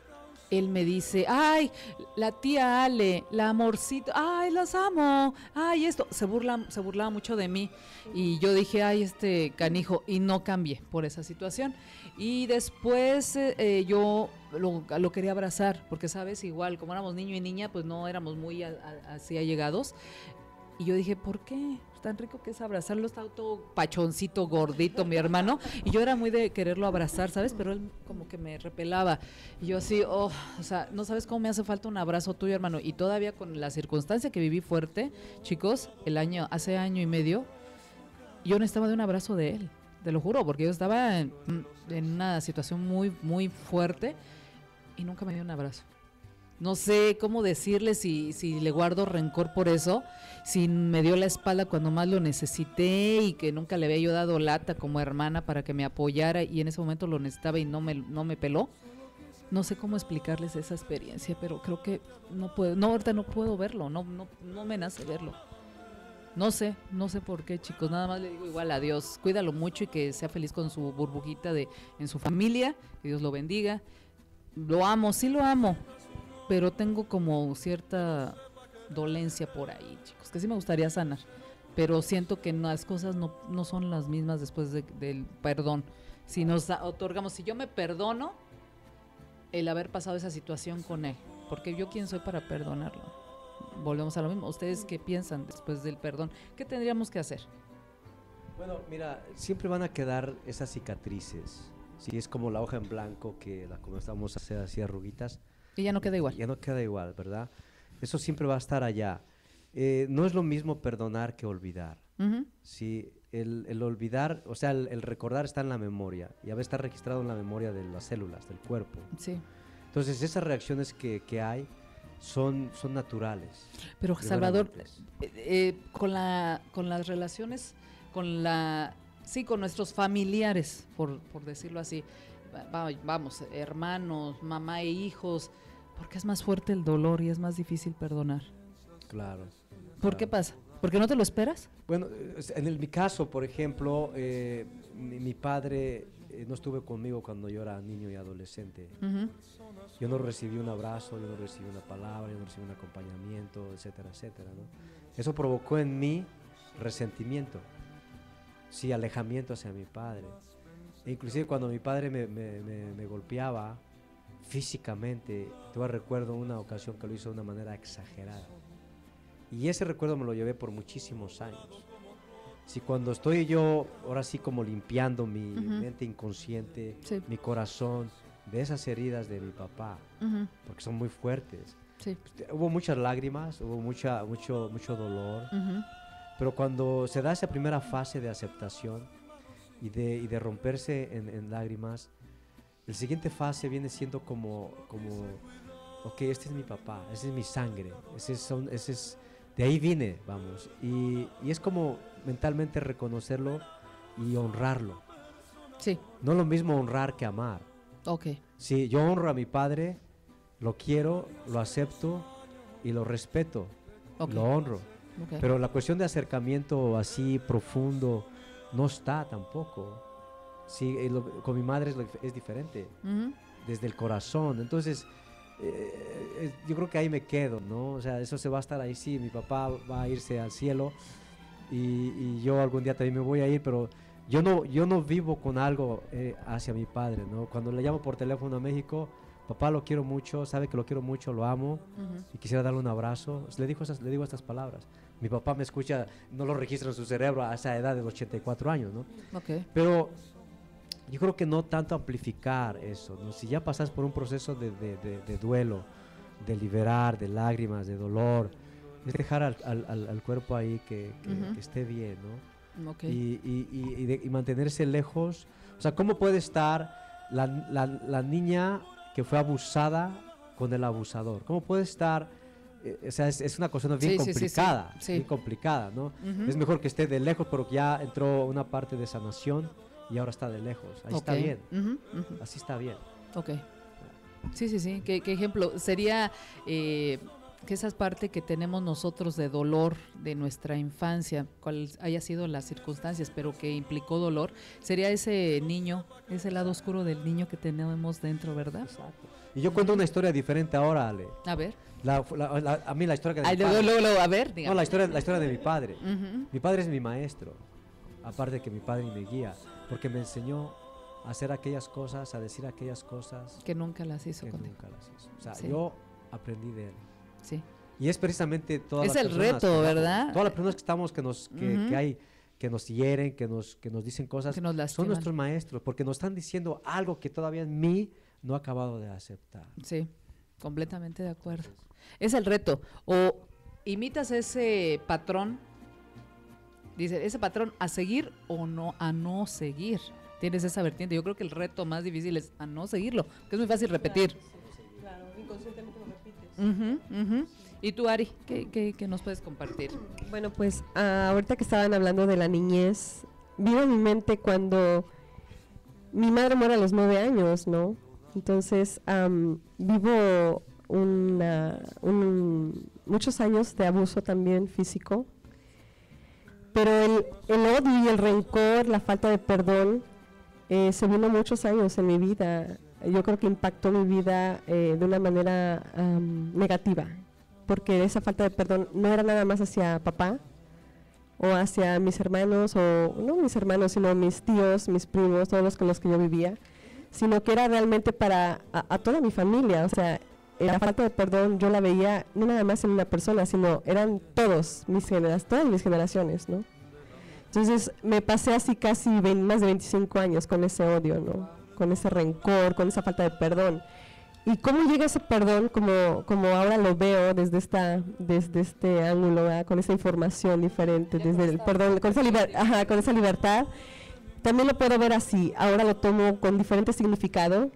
S3: él me dice, ay, la tía Ale, la amorcito, ay, las amo, ay, esto, se burlaba mucho de mí, y yo dije, ay, este canijo, y no cambié por esa situación, y después yo lo quería abrazar, porque sabes, igual, como éramos niño y niña, pues no éramos muy así allegados, y yo dije, ¿por qué? Tan rico que es abrazarlo, está todo pachoncito, gordito, mi hermano, y yo era muy de quererlo abrazar, ¿sabes? Pero él como que me repelaba, y yo así, o sea, no sabes cómo me hace falta un abrazo tuyo, hermano, y todavía con la circunstancia que viví fuerte, chicos, hace año y medio, yo necesitaba de un abrazo de él, te lo juro, porque yo estaba en una situación muy, muy fuerte, y nunca me dio un abrazo. No sé cómo decirle si le guardo rencor por eso, si me dio la espalda cuando más lo necesité y que nunca le había yo dado lata como hermana para que me apoyara y en ese momento lo necesitaba y no me peló. No sé cómo explicarles esa experiencia, pero creo que no puedo, ahorita no puedo verlo, no me nace verlo. No sé por qué, chicos, nada más le digo igual a Dios, cuídalo mucho y que sea feliz con su burbujita en su familia, que Dios lo bendiga. Lo amo, sí lo amo, pero tengo como cierta dolencia por ahí, chicos, que sí me gustaría sanar, pero siento que las cosas no son las mismas después del perdón. Si nos otorgamos, si yo me perdono el haber pasado esa situación con él, porque yo quién soy para perdonarlo. Volvemos a lo mismo. ¿Ustedes qué piensan después del perdón? ¿Qué tendríamos que hacer?
S6: Bueno, mira, siempre van a quedar esas cicatrices. Sí, es como la hoja en blanco que la comenzamos a hacer así arruguitas.
S3: Y ya no queda igual.
S6: Ya no queda igual, ¿verdad? Eso siempre va a estar allá. No es lo mismo perdonar que olvidar. Sí, el olvidar, o sea, el recordar está en la memoria y a veces está registrado en la memoria de las células, del cuerpo.
S3: Sí.
S6: Entonces, esas reacciones que hay son naturales.
S3: Pero, Salvador, con las relaciones, con nuestros familiares, por decirlo así, vamos, hermanos, mamá e hijos, ¿por qué es más fuerte el dolor y es más difícil perdonar?
S6: Claro.
S3: ¿Por qué pasa? ¿Porque no te lo esperas?
S6: Bueno, en mi caso, por ejemplo, mi padre no estuvo conmigo cuando yo era niño y adolescente. Yo no recibí un abrazo, yo no recibí una palabra, yo no recibí un acompañamiento, etcétera, etcétera, ¿no? Eso provocó en mí resentimiento, sí, alejamiento hacia mi padre. E inclusive cuando mi padre me golpeaba físicamente, todavía recuerdo una ocasión que lo hizo de una manera exagerada. Y ese recuerdo me lo llevé por muchísimos años. Si cuando estoy yo, ahora sí como limpiando mi mente inconsciente, sí, mi corazón, de esas heridas de mi papá, porque son muy fuertes.
S3: Sí.
S6: Hubo muchas lágrimas, hubo mucho dolor, pero cuando se da esa primera fase de aceptación y de romperse en lágrimas, la siguiente fase viene siendo como ok, este es mi papá, ese es mi sangre, de ahí vine, vamos, y es como mentalmente reconocerlo y honrarlo.
S3: Sí.
S6: No lo mismo honrar que amar.
S3: Ok.
S6: Sí, yo honro a mi padre, lo quiero, lo acepto y lo respeto, lo honro. Okay. Pero la cuestión de acercamiento así profundo no está tampoco. Sí, con mi madre es diferente, desde el corazón. Entonces, yo creo que ahí me quedo, ¿no? O sea, eso se va a estar ahí, sí, mi papá va a irse al cielo y yo algún día también me voy a ir, pero yo no vivo con algo hacia mi padre, ¿no? Cuando le llamo por teléfono a México, papá, lo quiero mucho, sabe que lo quiero mucho, lo amo y quisiera darle un abrazo. Le digo estas palabras. Mi papá me escucha, no lo registra en su cerebro a esa edad de 84 años, ¿no?
S3: Okay.
S6: Pero yo creo que no tanto amplificar eso, ¿no? Si ya pasas por un proceso de duelo, de liberar, de lágrimas, de dolor, es dejar al cuerpo ahí que esté bien, ¿no?
S3: Okay.
S6: Y mantenerse lejos. O sea, ¿cómo puede estar la niña que fue abusada con el abusador? ¿Cómo puede estar? O sea, es una cosa bien complicada, bien complicada, ¿no? Es mejor que esté de lejos, pero ya entró una parte de sanación y ahora está de lejos. Ahí está bien. Así está bien.
S3: Ok. Sí. ¿Qué ejemplo? Sería que esa parte que tenemos nosotros de dolor de nuestra infancia, cual haya sido las circunstancias, pero que implicó dolor, sería ese niño, ese lado oscuro del niño que tenemos dentro, ¿verdad?
S6: Exacto. Y yo cuento una historia diferente ahora, Ale.
S3: A ver.
S6: A mí la historia que
S3: Ay, luego, a ver,
S6: no, la historia de mi padre.
S3: Ujú.
S6: Mi padre es mi maestro, aparte que mi padre me guía, porque me enseñó a hacer aquellas cosas, a decir aquellas cosas
S3: Que nunca las hizo
S6: que
S3: contigo.
S6: nunca las hizo. O sea,
S3: Sí.
S6: yo aprendí de él.
S3: Sí.
S6: Y es precisamente todas
S3: Es
S6: las
S3: el
S6: personas
S3: reto,
S6: que estamos-
S3: ¿verdad?
S6: Todas las personas que estamos,
S3: Ujú.
S6: que hay, que nos hieren, que nos dicen cosas,
S3: Que nos
S6: son
S3: lastiman.
S6: nuestros maestros, porque nos están diciendo algo que todavía en mí no he acabado de aceptar.
S3: Sí, completamente de acuerdo. Es el reto. O imitas ese patrón, dice, ese patrón a seguir o no a no seguir. Tienes esa vertiente. Yo creo que el reto más difícil es a no seguirlo, que es muy fácil repetir.
S5: Claro, inconscientemente lo repites.
S3: Ujú, ujú. ¿Y tú, Ari, qué nos puedes compartir?
S5: Bueno, pues ahorita que estaban hablando de la niñez, vino a mi mente cuando mi madre muere a los 9 años, ¿no? Entonces, vivo muchos años de abuso también físico, pero el odio y el rencor, la falta de perdón, se vino muchos años en mi vida. Yo creo que impactó mi vida de una manera negativa, porque esa falta de perdón no era nada más hacia papá o hacia mis hermanos, o no mis hermanos, sino mis tíos, mis primos, todos los con los que yo vivía, sino que era realmente para a toda mi familia. O sea, la falta de perdón yo la veía no nada más en una persona, sino eran todas mis generaciones, ¿no? Entonces me pasé así casi más de 25 años con ese odio, ¿no? Con ese rencor, con esa falta de perdón. ¿Y cómo llega ese perdón? Como ahora lo veo desde este ángulo, ¿verdad? Con esa información diferente, desde el perdón, con esa libertad. También lo puedo ver así, ahora lo tomo con diferente significado.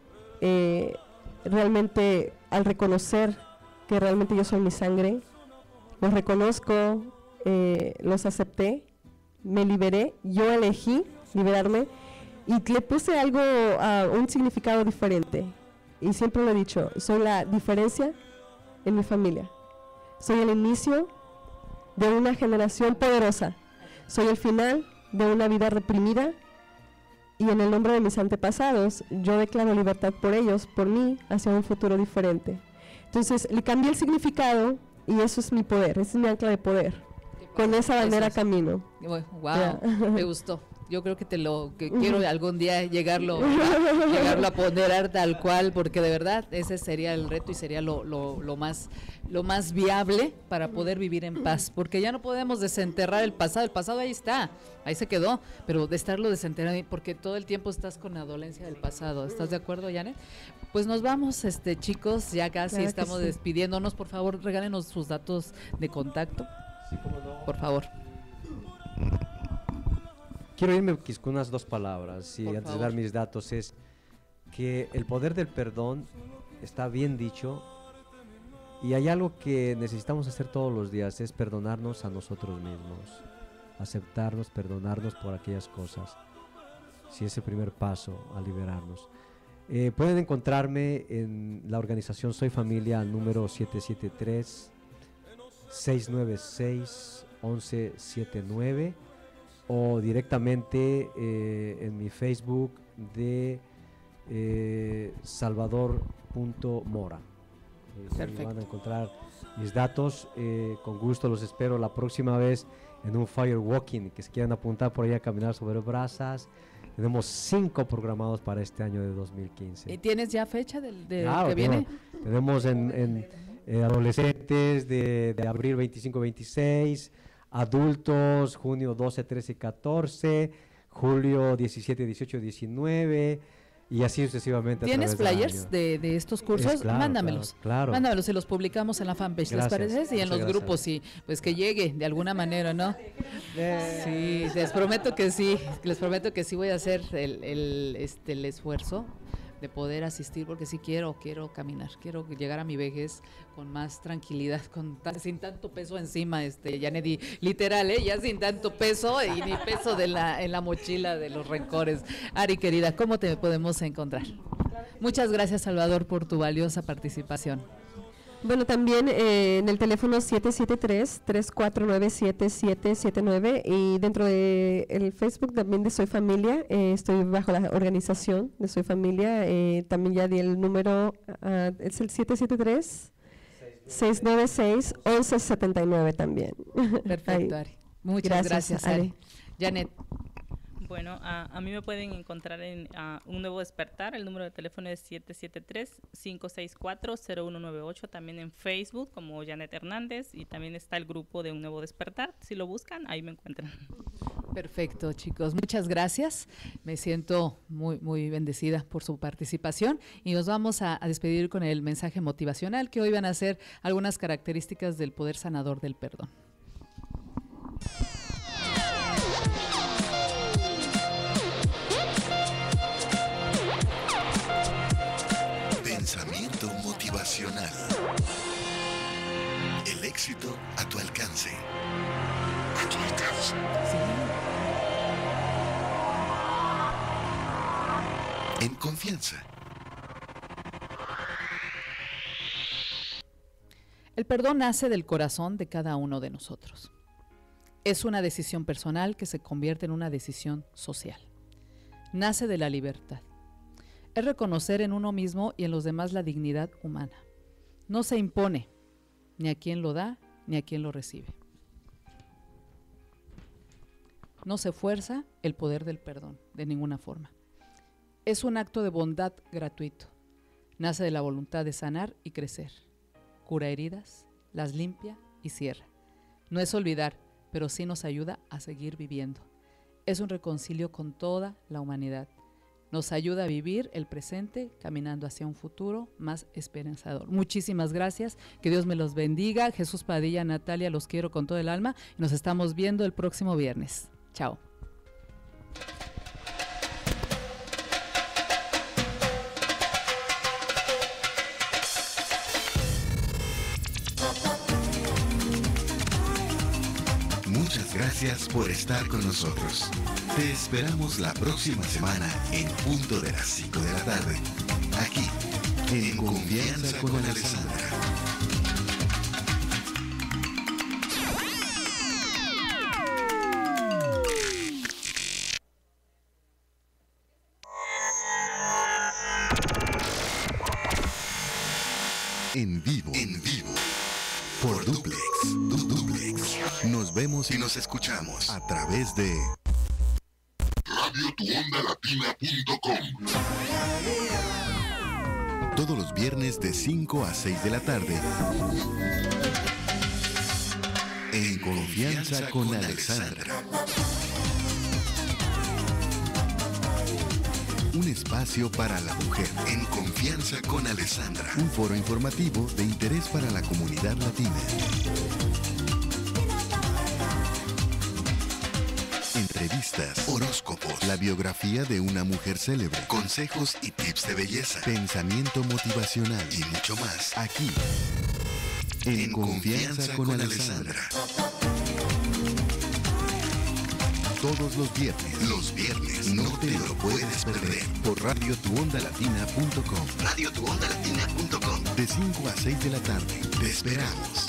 S5: Realmente al reconocer que realmente yo soy mi sangre, los reconozco, los acepté, me liberé, yo elegí liberarme y le puse algo, un significado diferente. Y siempre lo he dicho, soy la diferencia en mi familia. Soy el inicio de una generación poderosa. Soy el final de una vida reprimida. Y en el nombre de mis antepasados, yo declaro libertad por ellos, por mí, hacia un futuro diferente. Entonces, le cambié el significado y eso es mi poder, esa es mi ancla de poder. Con esa bandera camino.
S3: Wow, me gustó. Yo creo que quiero algún día llegarlo a poner tal cual, porque de verdad ese sería el reto y sería lo más viable para poder vivir en paz, porque ya no podemos desenterrar el pasado ahí está, ahí se quedó, pero de estarlo desenterrando, porque todo el tiempo estás con la dolencia del pasado. ¿Estás de acuerdo, Janet? Pues nos vamos, chicos, ya casi
S5: Claro que
S3: estamos
S5: sí.
S3: despidiéndonos. Por favor, regálenos sus datos de contacto.
S6: Sí, cómo no.
S3: Por favor.
S6: Quiero irme con unas 2 palabras y
S3: Por
S6: antes de
S3: favor.
S6: dar mis datos es que el poder del perdón está bien dicho y hay algo que necesitamos hacer todos los días, es perdonarnos a nosotros mismos, aceptarnos, perdonarnos por aquellas cosas. Si es el primer paso a liberarnos. Pueden encontrarme en la organización Soy Familia al número 773-696-1179 o directamente en mi Facebook de Salvador.mora.
S3: Perfecto.
S6: Van a encontrar mis datos. Con gusto los espero la próxima vez en un firewalking, que se quieran apuntar por ahí a caminar sobre brasas. Tenemos 5 programados para este año de 2015.
S3: ¿Y tienes ya fecha del
S6: Claro,
S3: que viene?
S6: tenemos en adolescentes de abril 25-26, adultos junio 12, 13 y 14, julio 17, 18, 19 y así sucesivamente.
S3: ¿Tienes
S6: a través del
S3: flyers
S6: año.
S3: de estos cursos?
S6: Claro,
S3: Mándamelos.
S6: claro.
S3: Mándamelos y los publicamos en la fanpage,
S6: Gracias,
S3: ¿les parece? Y en
S6: muchas
S3: los
S6: gracias.
S3: grupos, y pues que llegue de alguna manera, ¿no? Sí, les prometo que sí voy a hacer el esfuerzo de poder asistir, porque sí quiero caminar, quiero llegar a mi vejez con más tranquilidad, sin tanto peso encima, Yanedi, literal, ya sin tanto peso y ni peso en la mochila de los rencores. Ari, querida, ¿cómo te podemos encontrar? Muchas gracias, Salvador, por tu valiosa participación.
S5: Bueno, también en el teléfono 773-3497-779 y dentro de el Facebook también de Soy Familia, estoy bajo la organización de Soy Familia, también ya di el número, es el 773-696-1179 también.
S3: Perfecto, Ari. Muchas gracias, Ari. Janet.
S9: Bueno, a mí me pueden encontrar en Un Nuevo Despertar. El número de teléfono es 773-564-0198. También en Facebook como Janet Hernández. Y también está el grupo de Un Nuevo Despertar. Si lo buscan, ahí me encuentran.
S3: Perfecto, chicos. Muchas gracias. Me siento muy, muy bendecida por su participación. Y nos vamos a despedir con el mensaje motivacional, que hoy van a ser algunas características del poder sanador del perdón.
S2: Pensamiento motivacional. El éxito a tu alcance. A tu alcance. En confianza.
S3: El perdón nace del corazón de cada uno de nosotros. Es una decisión personal que se convierte en una decisión social. Nace de la libertad. Es reconocer en uno mismo y en los demás la dignidad humana. No se impone ni a quien lo da ni a quien lo recibe. No se fuerza el poder del perdón de ninguna forma. Es un acto de bondad gratuito. Nace de la voluntad de sanar y crecer. Cura heridas, las limpia y cierra. No es olvidar, pero sí nos ayuda a seguir viviendo. Es un reconcilio con toda la humanidad. Nos ayuda a vivir el presente caminando hacia un futuro más esperanzador. Muchísimas gracias, que Dios me los bendiga. Jesús Padilla, Natalia, los quiero con todo el alma. Nos estamos viendo el próximo viernes. Chao.
S2: Muchas gracias por estar con nosotros. Te esperamos la próxima semana en punto de las 5 de la tarde. Aquí, en Confianza con Alessandra. En vivo. Por Duplex. Nos vemos y nos escuchamos a través de radiotuondalatina.com. Todos los viernes de 5 a 6 de la tarde. En Confianza con Alessandra. Un espacio para la mujer. En Confianza con Alessandra. Un foro informativo de interés para la comunidad latina. Entrevistas, horóscopos, la biografía de una mujer célebre, consejos y tips de belleza, pensamiento motivacional y mucho más. Aquí, en Confianza con Alessandra. Todos los viernes no te lo puedes perder por radiotuondalatina.com. radiotuondalatina.com. De 5 a 6 de la tarde. Te esperamos.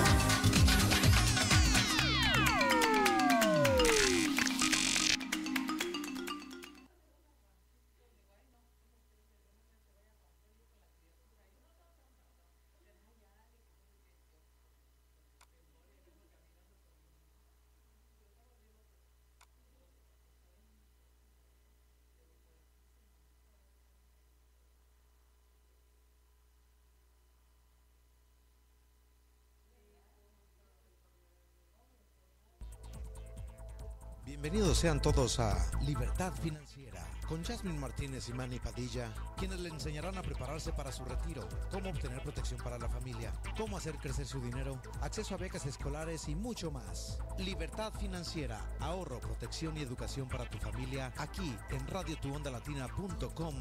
S1: Bienvenidos sean todos a Libertad Financiera con Jasmine Martínez y Manny Padilla, quienes le enseñarán a prepararse para su retiro, cómo obtener protección para la familia, cómo hacer crecer su dinero, acceso a becas escolares y mucho más. Libertad Financiera, ahorro, protección y educación para tu familia, aquí en radiotuondalatina.com.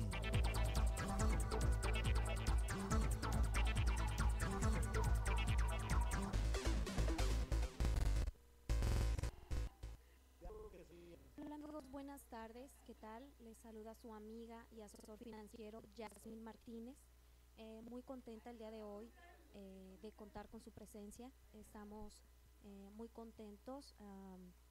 S10: Buenas tardes, ¿qué tal? Les saluda su amiga y asesor financiero Jasmine Martínez. Muy contenta el día de hoy de contar con su presencia. Estamos muy contentos